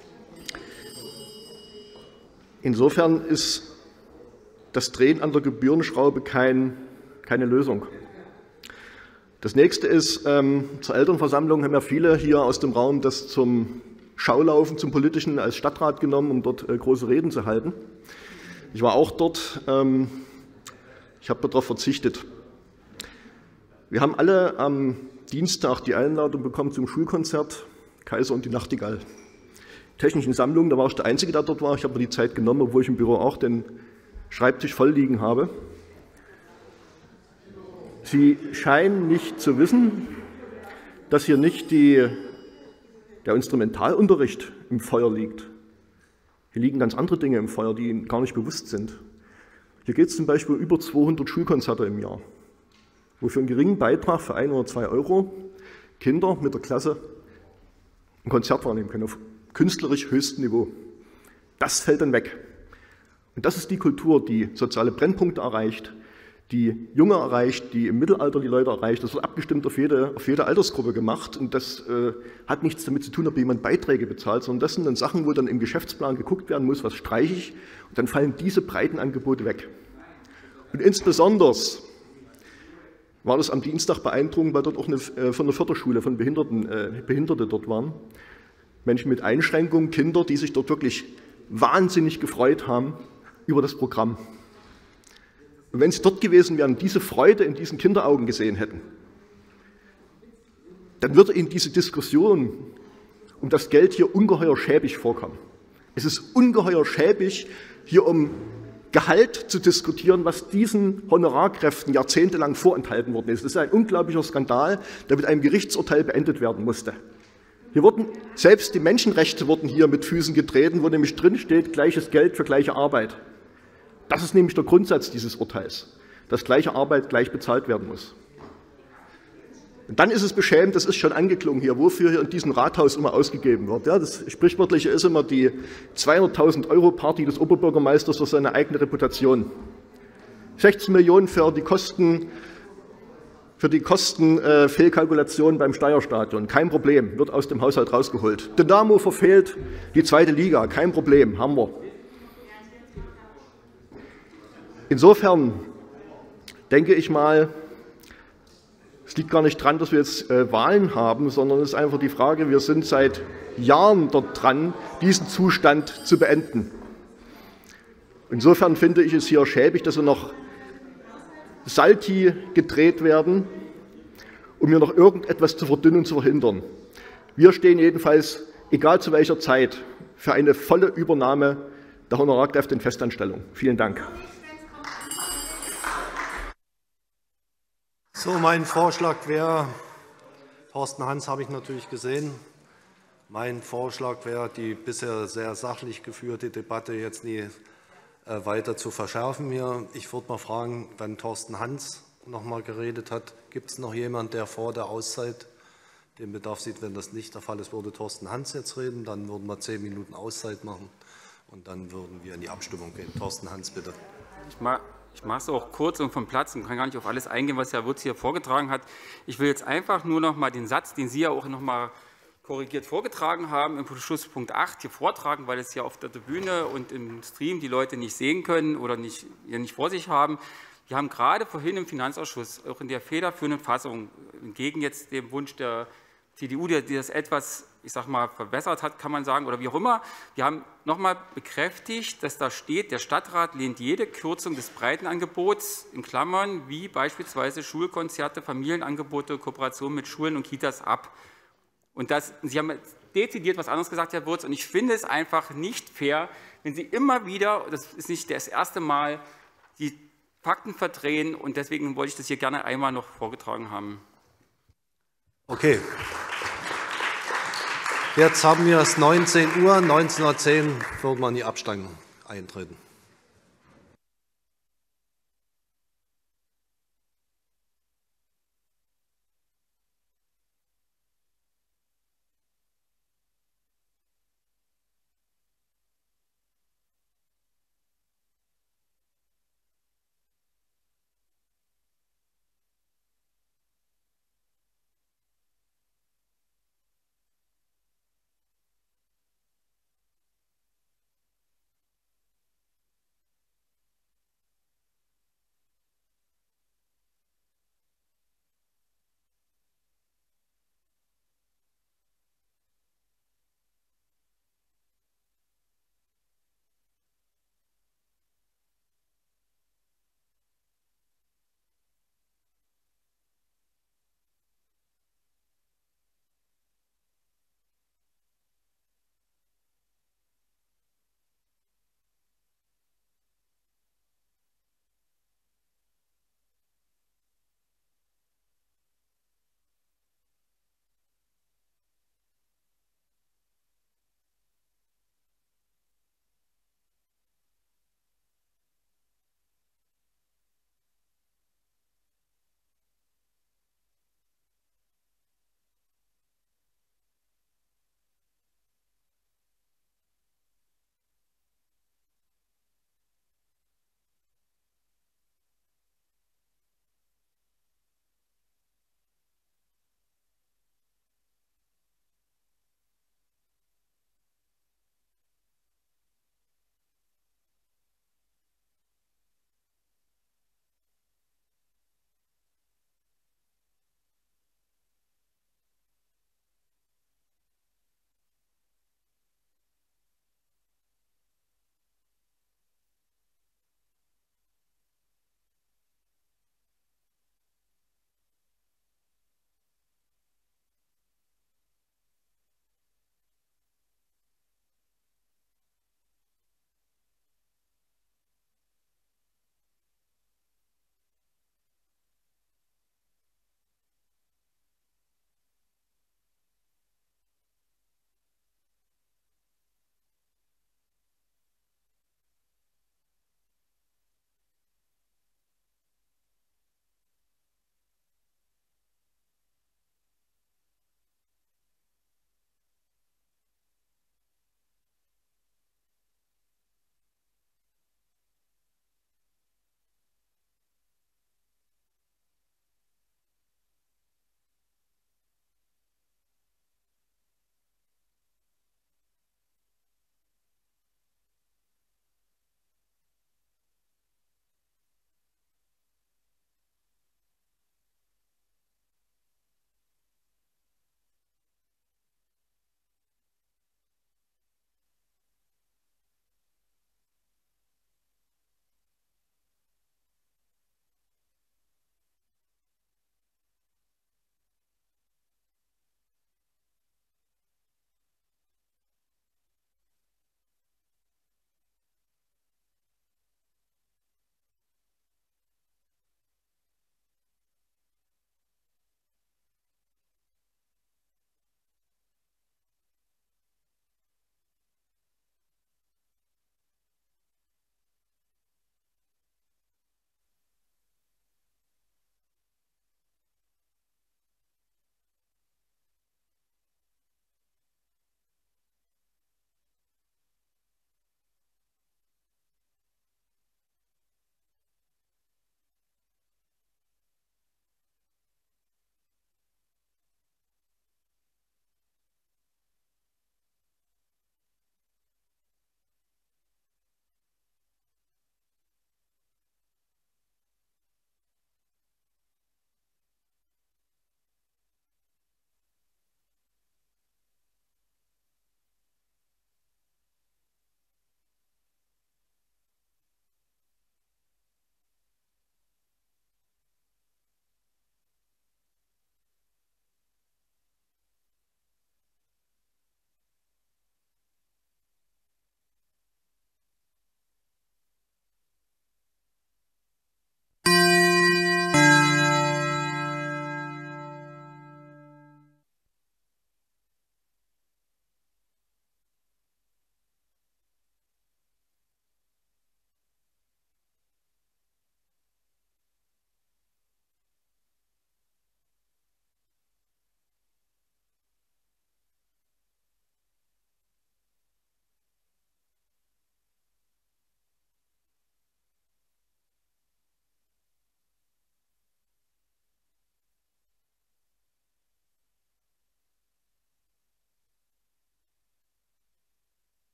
Insofern ist das Drehen an der Gebührenschraube keine Lösung. Das nächste ist, zur Elternversammlung haben ja viele hier aus dem Raum das zum Schaulaufen, zum Politischen als Stadtrat genommen, um dort große Reden zu halten. Ich war auch dort, ich habe darauf verzichtet. Wir haben alle am Dienstag die Einladung bekommen zum Schulkonzert Kaiser und die Nachtigall. Technischen Sammlung, da war ich der Einzige, der dort war. Ich habe mir die Zeit genommen, obwohl ich im Büro auch den Schreibtisch voll liegen habe. Sie scheinen nicht zu wissen, dass hier nicht der Instrumentalunterricht im Feuer liegt. Hier liegen ganz andere Dinge im Feuer, die Ihnen gar nicht bewusst sind. Hier geht es zum Beispiel um über 200 Schulkonzerte im Jahr, wo für einen geringen Beitrag für 1 oder 2 Euro Kinder mit der Klasse ein Konzert wahrnehmen können, auf künstlerisch höchstem Niveau. Das fällt dann weg. Und das ist die Kultur, die soziale Brennpunkte erreicht, die Junge erreicht, die im Mittelalter die Leute erreicht. Das wird abgestimmt auf jede Altersgruppe gemacht. Und das hat nichts damit zu tun, ob jemand Beiträge bezahlt, sondern das sind dann Sachen, wo dann im Geschäftsplan geguckt werden muss, was streiche ich. Und dann fallen diese breiten Angebote weg. Und insbesondere war das am Dienstag beeindruckend, weil dort auch von der Förderschule von Behinderte dort waren. Menschen mit Einschränkungen, Kinder, die sich dort wirklich wahnsinnig gefreut haben über das Programm. Und wenn sie dort gewesen wären, diese Freude in diesen Kinderaugen gesehen hätten, dann würde ihnen diese Diskussion um das Geld hier ungeheuer schäbig vorkommen. Es ist ungeheuer schäbig, hier um Gehalt zu diskutieren, was diesen Honorarkräften jahrzehntelang vorenthalten worden ist. Das ist ein unglaublicher Skandal, der mit einem Gerichtsurteil beendet werden musste. Hier selbst die Menschenrechte wurden hier mit Füßen getreten, wo nämlich drin steht, gleiches Geld für gleiche Arbeit. Das ist nämlich der Grundsatz dieses Urteils, dass gleiche Arbeit gleich bezahlt werden muss. Und dann ist es beschämend, das ist schon angeklungen hier, wofür hier in diesem Rathaus immer ausgegeben wird. Ja, das Sprichwörtliche ist immer die 200.000 € Party des Oberbürgermeisters für seine eigene Reputation. 16 Millionen für die Kostenfehlkalkulation beim Steierstadion, kein Problem, wird aus dem Haushalt rausgeholt. Dynamo verfehlt die 2. Liga, kein Problem, haben wir. Insofern denke ich mal, es liegt gar nicht dran, dass wir jetzt Wahlen haben, sondern es ist einfach die Frage, wir sind seit Jahren dort dran, diesen Zustand zu beenden. Insofern finde ich es hier schäbig, dass wir noch Salti gedreht werden, um hier noch irgendetwas zu verdünnen und zu verhindern. Wir stehen jedenfalls, egal zu welcher Zeit, für eine volle Übernahme der Honorarkräfte in Festanstellung. Vielen Dank. So, mein Vorschlag wäre, Thorsten Hans habe ich natürlich gesehen, mein Vorschlag wäre, die bisher sehr sachlich geführte Debatte jetzt nie weiter zu verschärfen. Ich würde mal fragen, wenn Thorsten Hans noch mal geredet hat, gibt es noch jemanden, der vor der Auszeit den Bedarf sieht? Wenn das nicht der Fall ist, würde Thorsten Hans jetzt reden, dann würden wir 10 Minuten Auszeit machen und dann würden wir in die Abstimmung gehen. Thorsten Hans, bitte. Ich mache es auch kurz und vom Platz und kann gar nicht auf alles eingehen, was Herr Wurz hier vorgetragen hat. Ich will jetzt einfach nur noch mal den Satz, den Sie ja auch noch mal korrigiert vorgetragen haben, im Schlusspunkt 8 hier vortragen, weil es ja auf der Tribüne und im Stream die Leute nicht sehen können oder nicht vor sich haben. Wir haben gerade vorhin im Finanzausschuss, auch in der federführenden Fassung, entgegen jetzt dem Wunsch der CDU, die das etwas, ich sage mal, verbessert hat, kann man sagen, oder wie auch immer, wir haben noch mal bekräftigt, dass da steht, der Stadtrat lehnt jede Kürzung des Breitenangebots, in Klammern, wie beispielsweise Schulkonzerte, Familienangebote, Kooperation mit Schulen und Kitas ab. Und Sie haben dezidiert was anderes gesagt, Herr Wurz, und ich finde es einfach nicht fair, wenn Sie immer wieder, das ist nicht das erste Mal, die Fakten verdrehen, und deswegen wollte ich das hier gerne einmal noch vorgetragen haben. Okay. Jetzt haben wir es 19 Uhr, 19:10 Uhr würden wir in die Abstimmung eintreten.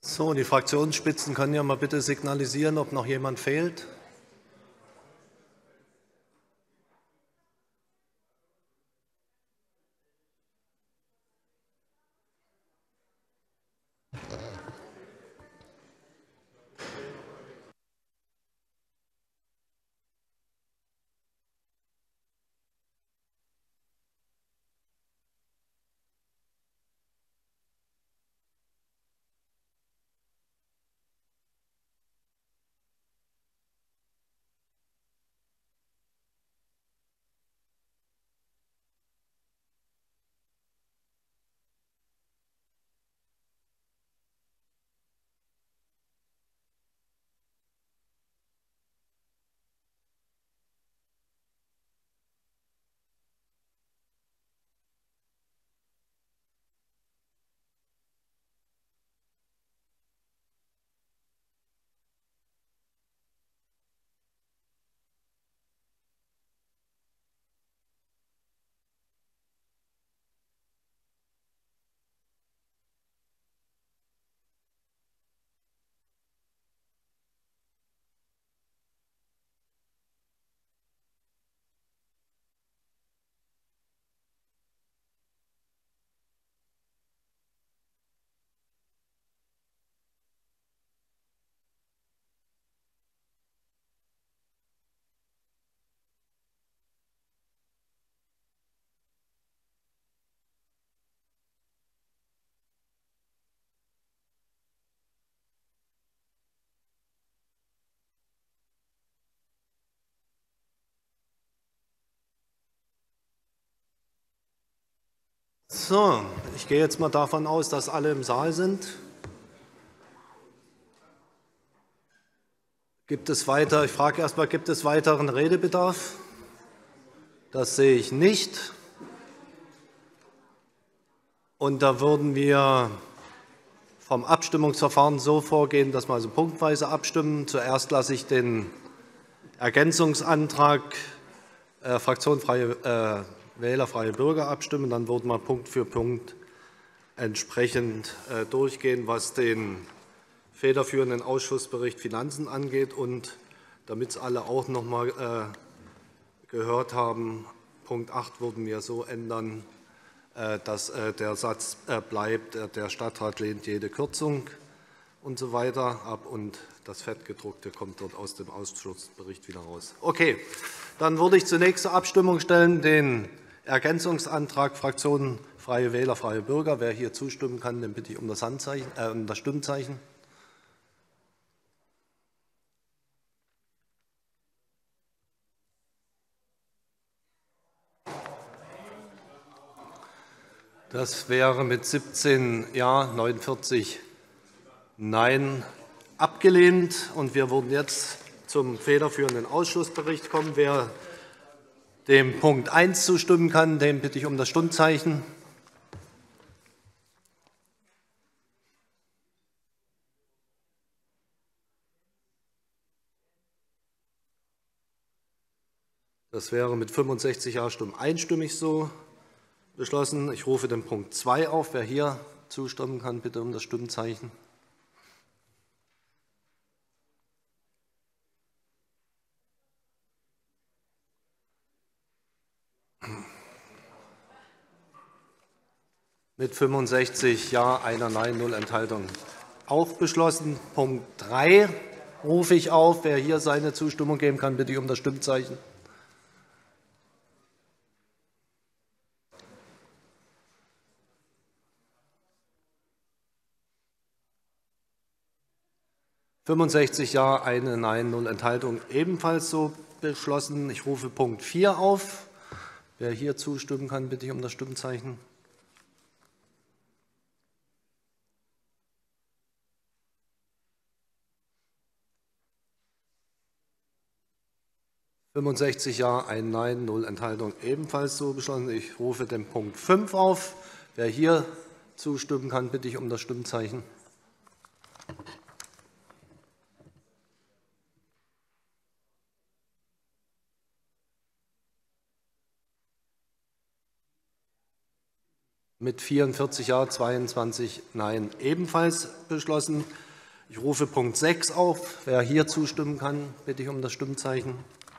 So, die Fraktionsspitzen können ja mal bitte signalisieren, ob noch jemand fehlt. So, ich gehe jetzt mal davon aus, dass alle im Saal sind. Gibt es weiter? Ich frage erst mal, gibt es weiteren Redebedarf? Das sehe ich nicht. Und da würden wir vom Abstimmungsverfahren so vorgehen, dass wir also punktweise abstimmen. Zuerst lasse ich den Ergänzungsantrag Fraktion Freie Wähler, Freie Bürger abstimmen. Dann würden wir Punkt für Punkt entsprechend durchgehen, was den federführenden Ausschussbericht Finanzen angeht. Und damit es alle auch noch mal gehört haben, Punkt 8 würden wir so ändern, dass der Satz bleibt, der Stadtrat lehnt jede Kürzung und so weiter ab, und das Fettgedruckte kommt dort aus dem Ausschussbericht wieder raus. Okay, dann würde ich zunächst zur Abstimmung stellen den Ergänzungsantrag Fraktion Freie Wähler, Freie Bürger. Wer hier zustimmen kann, den bitte ich um das Stimmzeichen. Das wäre mit 17 Ja, 49 Nein abgelehnt. Und wir würden jetzt zum federführenden Ausschussbericht kommen. Wer dem Punkt 1 zustimmen kann, den bitte ich um das Stimmzeichen. Das wäre mit 65 Ja-Stimmen einstimmig so beschlossen. Ich rufe den Punkt 2 auf. Wer hier zustimmen kann, bitte um das Stimmzeichen. Mit 65 Ja, 1 Nein, 0 Enthaltungen auch beschlossen. Punkt 3 rufe ich auf. Wer hier seine Zustimmung geben kann, bitte ich um das Stimmzeichen. (65 Ja, 1 Nein, 0 Enthaltungen) ebenfalls so beschlossen. Ich rufe Punkt 4 auf. Wer hier zustimmen kann, bitte ich um das Stimmzeichen. (65 Ja, 1 Nein, 0 Enthaltungen) ebenfalls so beschlossen. Ich rufe den Punkt 5 auf. Wer hier zustimmen kann, bitte ich um das Stimmzeichen. Mit 44 Ja, 22 Nein ebenfalls beschlossen. Ich rufe Punkt 6 auf. Wer hier zustimmen kann, bitte ich um das Stimmzeichen.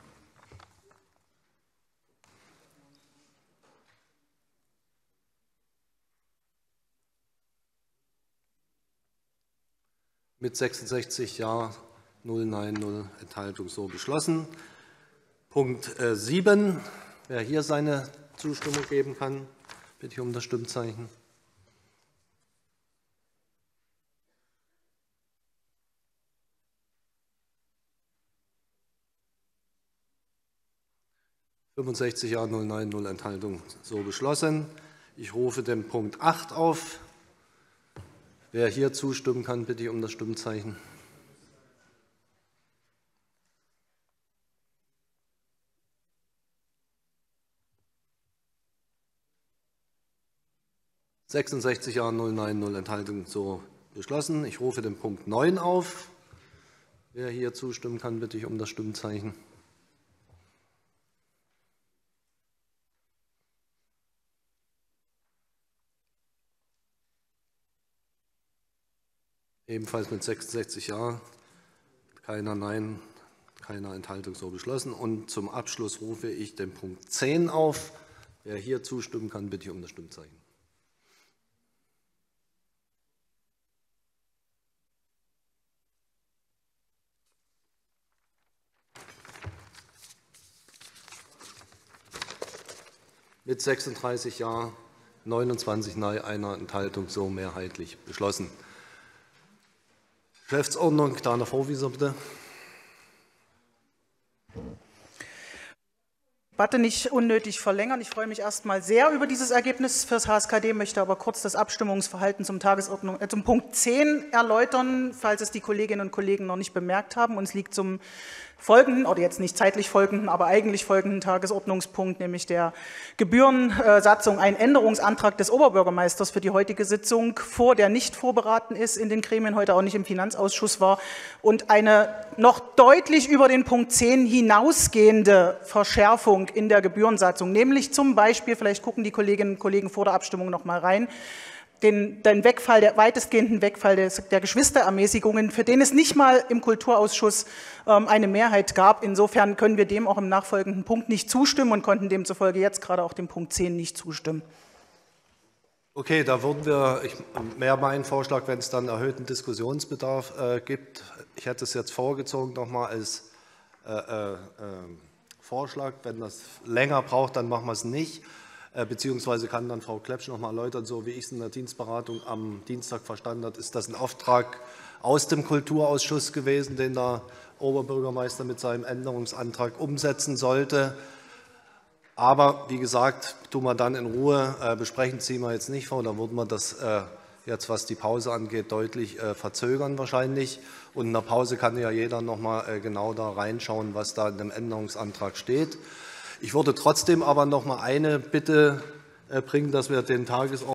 Mit 66 Ja, 0 Nein, 0 Enthaltung so beschlossen. Punkt 7. Wer hier seine Zustimmung geben kann, bitte ich um das Stimmzeichen. (65 Ja, 0 Nein, 0 Enthaltung so beschlossen. Ich rufe den Punkt 8 auf. Wer hier zustimmen kann, bitte ich um das Stimmzeichen. (66 Ja, 0 Nein, 0 Enthaltung so beschlossen. Ich rufe den Punkt 9 auf. Wer hier zustimmen kann, bitte ich um das Stimmzeichen. Ebenfalls mit 66 Ja, keiner Nein, keiner Enthaltung so beschlossen. Und zum Abschluss rufe ich den Punkt 10 auf. Wer hier zustimmen kann, bitte ich um das Stimmzeichen. Mit 36 Ja, 29 Nein, einer Enthaltung so mehrheitlich beschlossen. Geschäftsordnung, Dana Vorwieser, bitte. Debatte nicht unnötig verlängern. Ich freue mich erst einmal sehr über dieses Ergebnis für das HSKD, möchte aber kurz das Abstimmungsverhalten zum Punkt 10 erläutern, falls es die Kolleginnen und Kollegen noch nicht bemerkt haben. Uns liegt zum folgenden, oder jetzt nicht zeitlich folgenden, aber eigentlich folgenden Tagesordnungspunkt, nämlich der Gebührensatzung, ein Änderungsantrag des Oberbürgermeisters für die heutige Sitzung vor, der nicht vorberaten ist in den Gremien, heute auch nicht im Finanzausschuss war, und eine noch deutlich über den Punkt 10 hinausgehende Verschärfung in der Gebührensatzung, nämlich zum Beispiel, vielleicht gucken die Kolleginnen und Kollegen vor der Abstimmung noch mal rein, den Wegfall, der weitestgehenden Wegfall der Geschwisterermäßigungen, für den es nicht mal im Kulturausschuss eine Mehrheit gab. Insofern können wir dem auch im nachfolgenden Punkt nicht zustimmen und konnten demzufolge jetzt gerade auch dem Punkt 10 nicht zustimmen. Okay, da würden wir, mehr mein Vorschlag, wenn es dann erhöhten Diskussionsbedarf gibt. Ich hätte es jetzt vorgezogen nochmal als Vorschlag. Wenn das länger braucht, dann machen wir es nicht. Beziehungsweise kann dann Frau Klepsch noch mal erläutern, so wie ich es in der Dienstberatung am Dienstag verstanden habe, ist das ein Auftrag aus dem Kulturausschuss gewesen, den der Oberbürgermeister mit seinem Änderungsantrag umsetzen sollte. Aber wie gesagt, tun wir dann in Ruhe besprechen, ziehen wir jetzt nicht vor. Da würden wir das jetzt, was die Pause angeht, deutlich verzögern wahrscheinlich. Und in der Pause kann ja jeder noch mal genau da reinschauen, was da in dem Änderungsantrag steht. Ich würde trotzdem aber noch mal eine Bitte bringen, dass wir den Tagesordnungspunkt